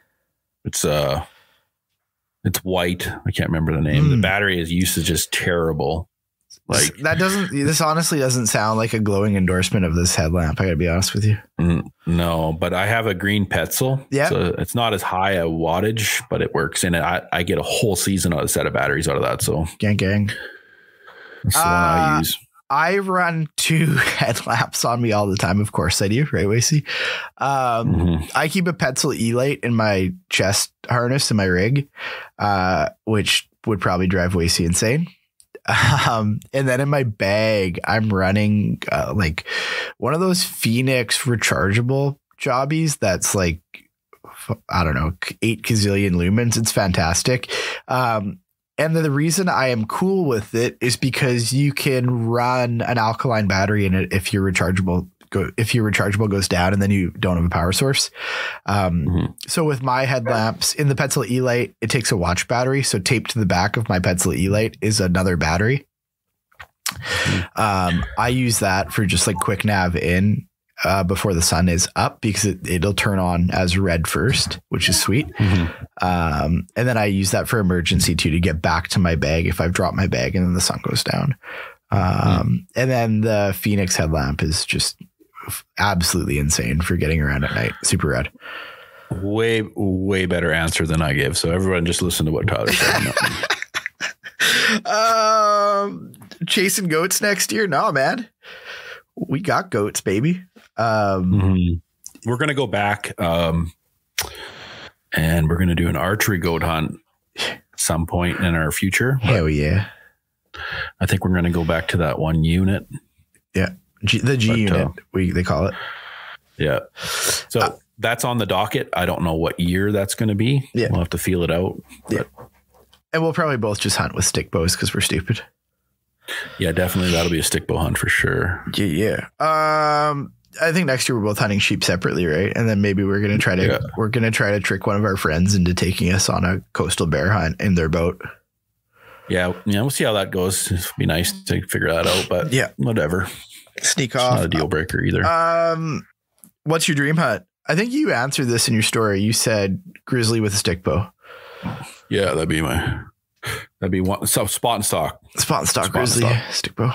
It's white. I can't remember the name. The battery is usage is terrible. Like this honestly doesn't sound like a glowing endorsement of this headlamp. I gotta be honest with you. No, but I have a green Petzl. Yeah. So it's not as high a wattage, but it works. And I get a whole season out of a set of batteries out of that. So gang. That's the one I use. I run 2 headlamps on me all the time. Of course I do. Right, Wasey? I keep a pencil E-light in my chest harness in my rig, which would probably drive Wasey insane. And then in my bag, I'm running like one of those Phoenix rechargeable jobbies that's like, I don't know, 8 gazillion lumens. It's fantastic. And the reason I am cool with it is because you can run an alkaline battery in it if your rechargeable goes down and then you don't have a power source. So with my headlamps in the pencil E-light, it takes a watch battery. So taped to the back of my pencil E-light is another battery. I use that for just like quick nav in before the sun is up because it'll turn on as red first, which is sweet. And then I use that for emergency too, to get back to my bag if I've dropped my bag and then the sun goes down. And then the Phoenix headlamp is just absolutely insane for getting around at night. Super red. Way better answer than I gave. So everyone just listen to what Tyler said. Chasing goats next year? No, man. We got goats, baby. We're going to go back and we're going to do an archery goat hunt some point in our future. Hell yeah. I think we're going to go back to that one unit. Yeah. The G unit, they call it. Yeah. So that's on the docket. I don't know what year that's going to be. Yeah. We'll have to feel it out. Yeah. And we'll probably both just hunt with stick bows because we're stupid. Yeah, definitely. That'll be a stick bow hunt for sure. Yeah. I think next year we're both hunting sheep separately, right? And then maybe we're gonna try to trick one of our friends into taking us on a coastal bear hunt in their boat. Yeah, we'll see how that goes. It'd be nice to figure that out, but yeah, whatever. Sneak off. Not a deal breaker either. What's your dream hunt? I think you answered this in your story. You said grizzly with a stick bow. Yeah, that'd be one. So spot and stock grizzly stick bow.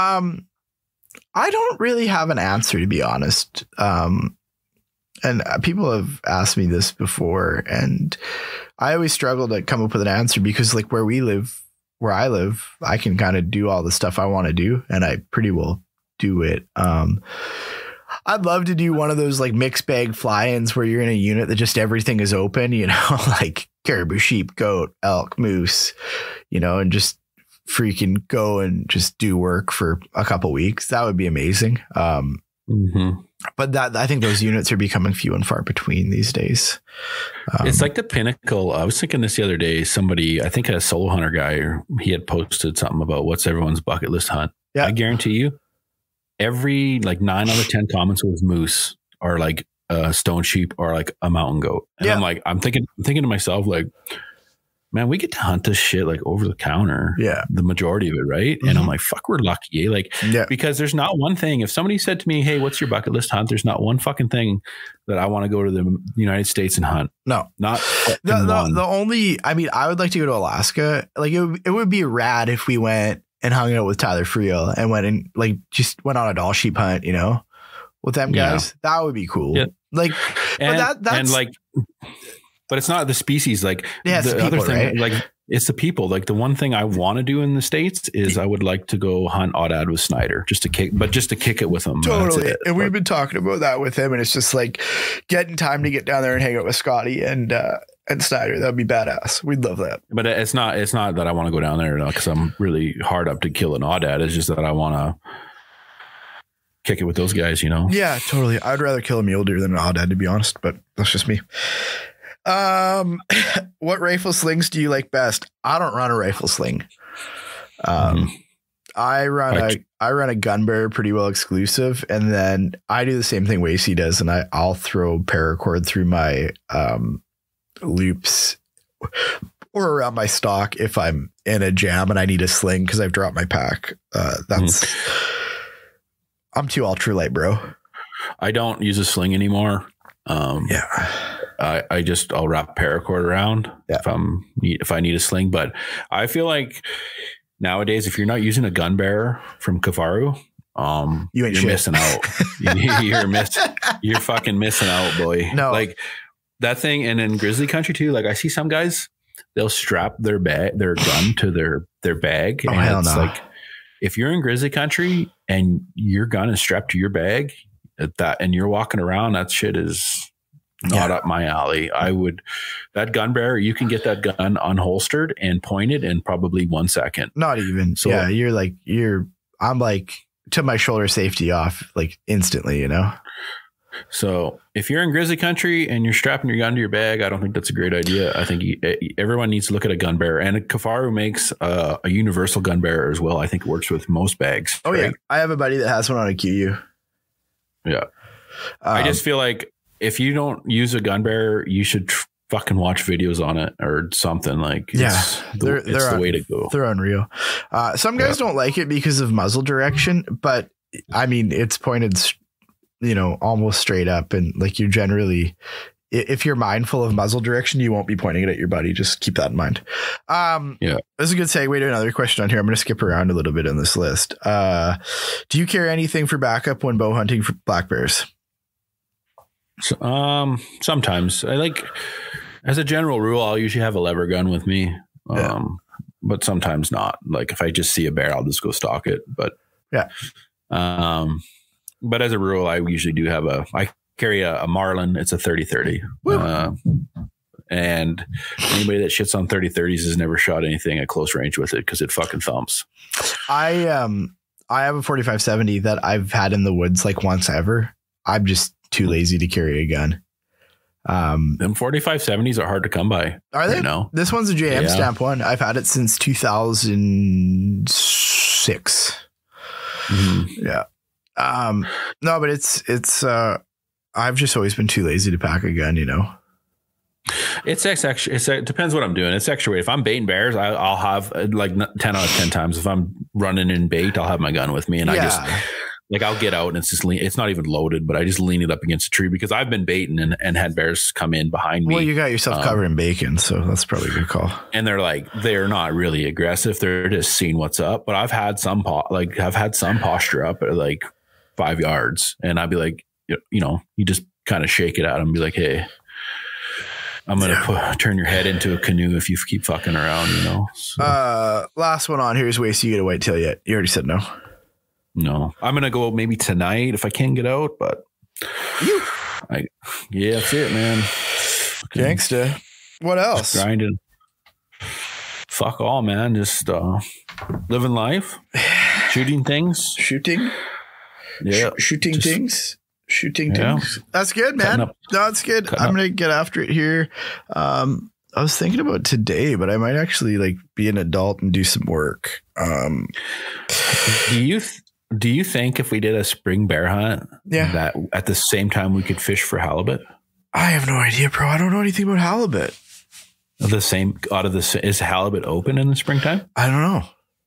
I don't really have an answer, to be honest. And people have asked me this before, and I always struggle to come up with an answer because, like, where I live, I can kind of do all the stuff I want to do, and I pretty well do it. I'd love to do one of those like mixed bag fly-ins where you're in a unit that just everything is open, you know, like caribou, sheep, goat, elk, moose, you know, and just freaking go and just do work for a couple weeks. That would be amazing. But I think those units are becoming few and far between these days. It's like the pinnacle. I was thinking this the other day, somebody, I think a solo hunter guy, he had posted something about what's everyone's bucket list hunt. Yeah. I guarantee you every like 9 out of 10 comments was moose or like a stone sheep or like a mountain goat. And I'm thinking to myself, like, man, we get to hunt this shit like over the counter. Yeah. The majority of it. Right. And I'm like, fuck, we're lucky. Like, because there's not one thing. If somebody said to me, hey, what's your bucket list hunt? There's not one fucking thing that I want to go to the United States and hunt. No, not the only, I mean, I would like to go to Alaska. Like it would be rad if we went and hung out with Tyler Friel and went and like just went on a doll sheep hunt, you know, with them guys. That would be cool. Yeah. Like, but it's not the species. Like the people, other thing, right? Like it's the people. Like the one thing I want to do in the States is I would like to go hunt Aoudad with Snyder just to kick it with him. Totally. And we've been talking about that with him, and it's just like getting time to get down there and hang out with Scotty and Snyder. That'd be badass. We'd love that. But it's not that I want to go down there because I'm really hard up to kill an Aoudad. It's just that I want to kick it with those guys, you know? Yeah, totally. I'd rather kill a mule deer than an Aoudad, to be honest, but that's just me. What rifle slings do you like best? I don't run a rifle sling. I run a gun bearer pretty well exclusive, and then I do the same thing Wasey does, and I'll throw paracord through my loops or around my stock if I'm in a jam and I need a sling because I've dropped my pack. I'm too ultralight, bro. I don't use a sling anymore. I'll wrap paracord around if I need a sling. But I feel like nowadays, if you're not using a gun bearer from Kafaru, you're missing out. You're fucking missing out, boy. No, like that thing. And in grizzly country too, like I see some guys, they'll strap their gun to their bag. Oh, and hell it's no. like, if you're in grizzly country and your gun is strapped to your bag and you're walking around, that shit is not up my alley. That gun bearer, you can get that gun unholstered and pointed in probably 1 second. Not even. So I'm like to my shoulder safety off like instantly, you know? So if you're in grizzly country and you're strapping your gun to your bag, I don't think that's a great idea. I think everyone needs to look at a gun bearer, and Kafaru makes a universal gun bearer as well. I think it works with most bags. Oh, right? Yeah. I have a buddy that has one on a QU. Yeah. I just feel like if you don't use a gun bearer, you should fucking watch videos on it or something. Like, it's the way to go. They're unreal. Some guys don't like it because of muzzle direction, but I mean, it's pointed, you know, almost straight up. And like, you generally, if you're mindful of muzzle direction, you won't be pointing it at your buddy. Just keep that in mind. This is a good segue to another question on here. I'm going to skip around a little bit in this list. Do you carry anything for backup when bow hunting for black bears? So, sometimes I like, as a general rule, I'll usually have a lever gun with me. But sometimes not. Like if I just see a bear, I'll just go stalk it. But but as a rule, I usually do have I carry a Marlin. It's a 30-30. And anybody that shits on 30-30s has never shot anything at close range with it because it fucking thumps. I have a 45-70 that I've had in the woods like once ever. I'm just too lazy to carry a gun. Them 45-70s are hard to come by. Are they? No, this one's a JM stamp one. I've had it since 2006. Mm-hmm. Yeah. No, but it's I've just always been too lazy to pack a gun, you know. It depends what I'm doing. It's extra weight. If I'm baiting bears, I'll have like 10 out of 10 times. If I'm running in bait, I'll have my gun with me, and I just like I'll get out and it's not even loaded, but I just lean it up against a tree because I've been baiting and had bears come in behind me. Well, you got yourself covered in bacon, so that's probably a good call. And they're not really aggressive. They're just seeing what's up. But I've had some posture up at like 5 yards, and I'd be like, you know, you just kind of shake it at them and be like, hey, I'm going to turn your head into a canoe if you keep fucking around, you know? So. Last one on here is Waste. You get a whitetail yet? You already said no. No, I'm going to go maybe tonight if I can get out, but that's it, man. Gangsta. What else? Just grinding. Fuck all, man. Just living life, shooting things. Yeah. Shooting things. That's good, man. No, that's good. I'm going to get after it here. I was thinking about today, but I might actually like be an adult and do some work. Do you think if we did a spring bear hunt, that at the same time we could fish for halibut? I have no idea, bro. I don't know anything about halibut. Is halibut open in the springtime? I don't know.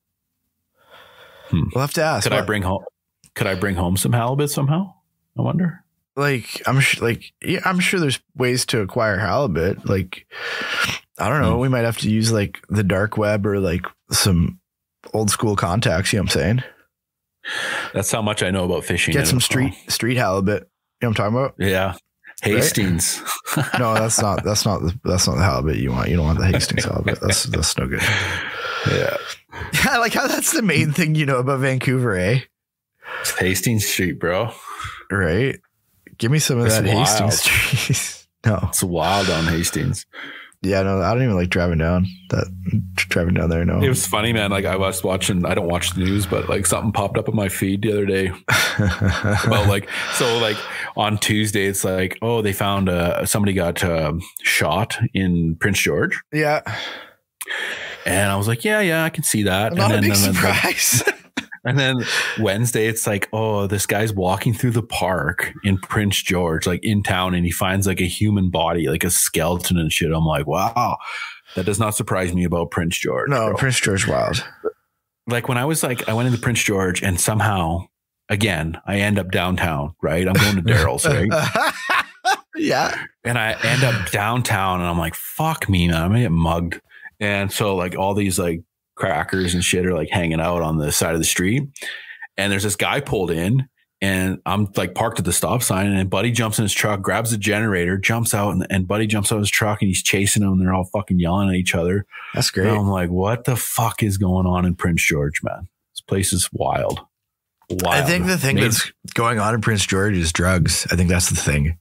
We'll have to ask. Could I bring home some halibut somehow? I wonder. Like I'm sure there's ways to acquire halibut. Like I don't know. We might have to use like the dark web or like some old school contacts. You know what I'm saying? That's how much I know about fishing. Get some street halibut. You know what I'm talking about? Yeah. Hastings. Right? No, that's not the halibut you want. You don't want the Hastings halibut. That's no good. Yeah. I like how that's the main thing you know about Vancouver, eh? It's Hastings Street, bro. Right. Give me some of that wild. Hastings Street. No. It's wild on Hastings. Yeah, no, I don't even like driving down there. No, it was funny, man. Like I was watching, I don't watch the news, but like something popped up on my feed the other day about like on Tuesday, it's like, oh, they found somebody got shot in Prince George. Yeah. And I was like, yeah, I can see that. Not a big surprise. And then Wednesday, it's like, oh, this guy's walking through the park in Prince George, like in town, and he finds like a human body, like a skeleton and shit. I'm like, wow, that does not surprise me about Prince George. No, bro. Prince George wild. Like when I was like, I went into Prince George and somehow, again, I end up downtown, right? I'm going to Daryl's, right? Yeah. And I end up downtown and I'm like, fuck me, man, I'm going to get mugged. And so like all these like crackers and shit are like hanging out on the side of the street, and there's this guy pulled in, and I'm like parked at the stop sign, and Buddy jumps in his truck, grabs the generator, jumps out, and Buddy jumps out of his truck, and he's chasing them, and they're all fucking yelling at each other. That's great. And I'm like, what the fuck is going on in Prince George, man? It's place is wild. I think the thing that's going on in Prince George is drugs. I think that's the thing.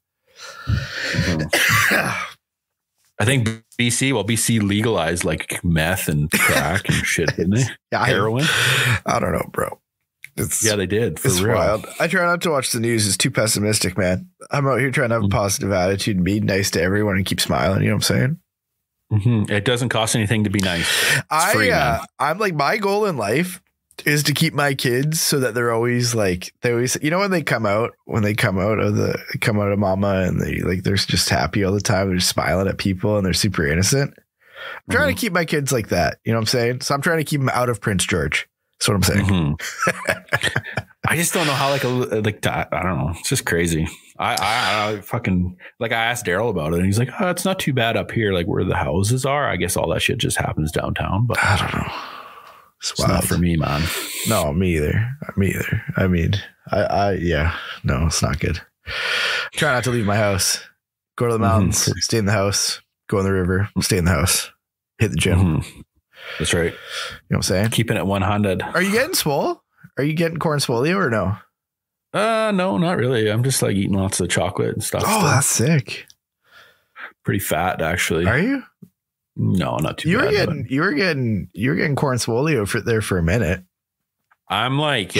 I think BC legalized like meth and crack and shit, didn't they? Yeah, heroin. I don't know, bro. They did. It's real. wild. I try not to watch the news. It's too pessimistic, man. I'm out here trying to have a positive attitude and be nice to everyone and keep smiling. You know what I'm saying? Mm-hmm. It doesn't cost anything to be nice. I'm like, my goal in life is to keep my kids so that they're always like, you know, when they come out of mama and they're just happy all the time. They're just smiling at people and they're super innocent. I'm trying to keep my kids like that. You know what I'm saying? So I'm trying to keep them out of Prince George. That's what I'm saying. Mm-hmm. I just don't know how I don't know. It's just crazy. I fucking I asked Daryl about it and he's like, oh, it's not too bad up here. Like where the houses are. I guess all that shit just happens downtown, but I don't know. It's not for me, man. No, me either. I mean, no, it's not good. Try not to leave my house. Go to the mountains, stay in the house, go in the river, stay in the house, hit the gym. Mm-hmm. That's right. You know what I'm saying? Keeping it 100. Are you getting swole? Are you getting corn spolio or no? No, not really. I'm just like eating lots of chocolate and stuff. Oh, still. That's sick. Pretty fat, actually. Are you? No, not too bad. You were getting corn spolio for a minute. I'm like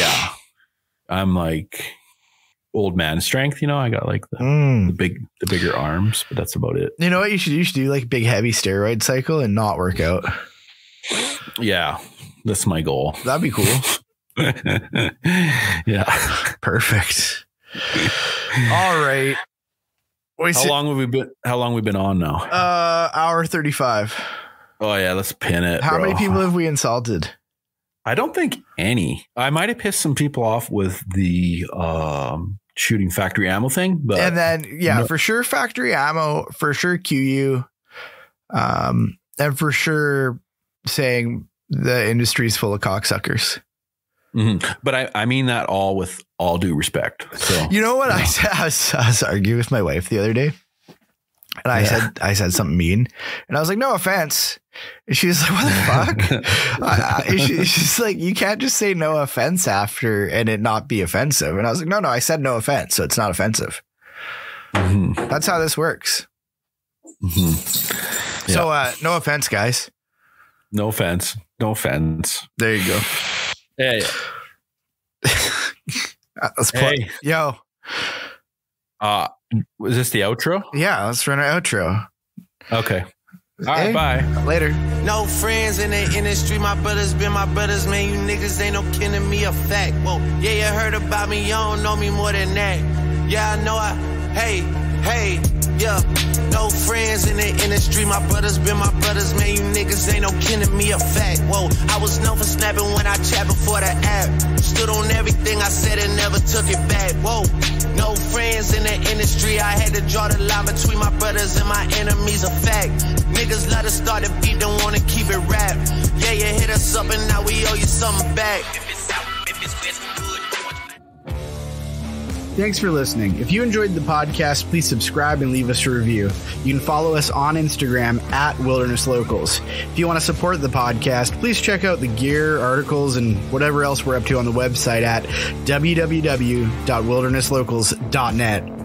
old man strength. You know, I got like the bigger arms, but that's about it. You know what you should do? You should do like big heavy steroid cycle and not work out. Yeah, that's my goal. That'd be cool. Yeah, perfect. All right. How long have we been on now? Hour 35. Oh yeah, let's pin it. How many people have we insulted? I don't think any. I might have pissed some people off with the shooting factory ammo thing, but and then for sure factory ammo, for sure QU, and for sure saying the industry's full of cocksuckers. Mm-hmm. But I mean that all with all due respect. So you know what I said? I was arguing with my wife the other day, and I said something mean, and I was like, "No offense," and she was like, "What the fuck?" She's like, "You can't just say no offense after and it not be offensive." And I was like, "No, I said no offense, so it's not offensive." Mm-hmm. That's how this works. Mm-hmm. Yeah. So no offense, guys. No offense. No offense. There you go. Hey. Let's play. Hey. Yo. Was this the outro? Yeah, let's run our outro. Okay. All right, bye. Later. No friends in the industry, my brothers been my brothers, man. You niggas ain't no kin to me, a fact. Whoa, yeah, you heard about me, you don't know me more than that. Yeah, I know hey, yeah. No friends in the industry, my brothers been my brothers, man. You niggas ain't no kin to me, a fact. Whoa, I was known for snapping when I chat before the app. Stood on everything I said and never took it back. Whoa, no friends in the industry, I had to draw the line between my brothers and my enemies, a fact. Niggas let us start a beat, don't wanna keep it rap. Yeah, you hit us up and now we owe you something back. If it's out, if it's west, good. Thanks for listening. If you enjoyed the podcast, please subscribe and leave us a review. You can follow us on Instagram at Wilderness Locals. If you want to support the podcast, please check out the gear, articles, and whatever else we're up to on the website at www.wildernesslocals.net.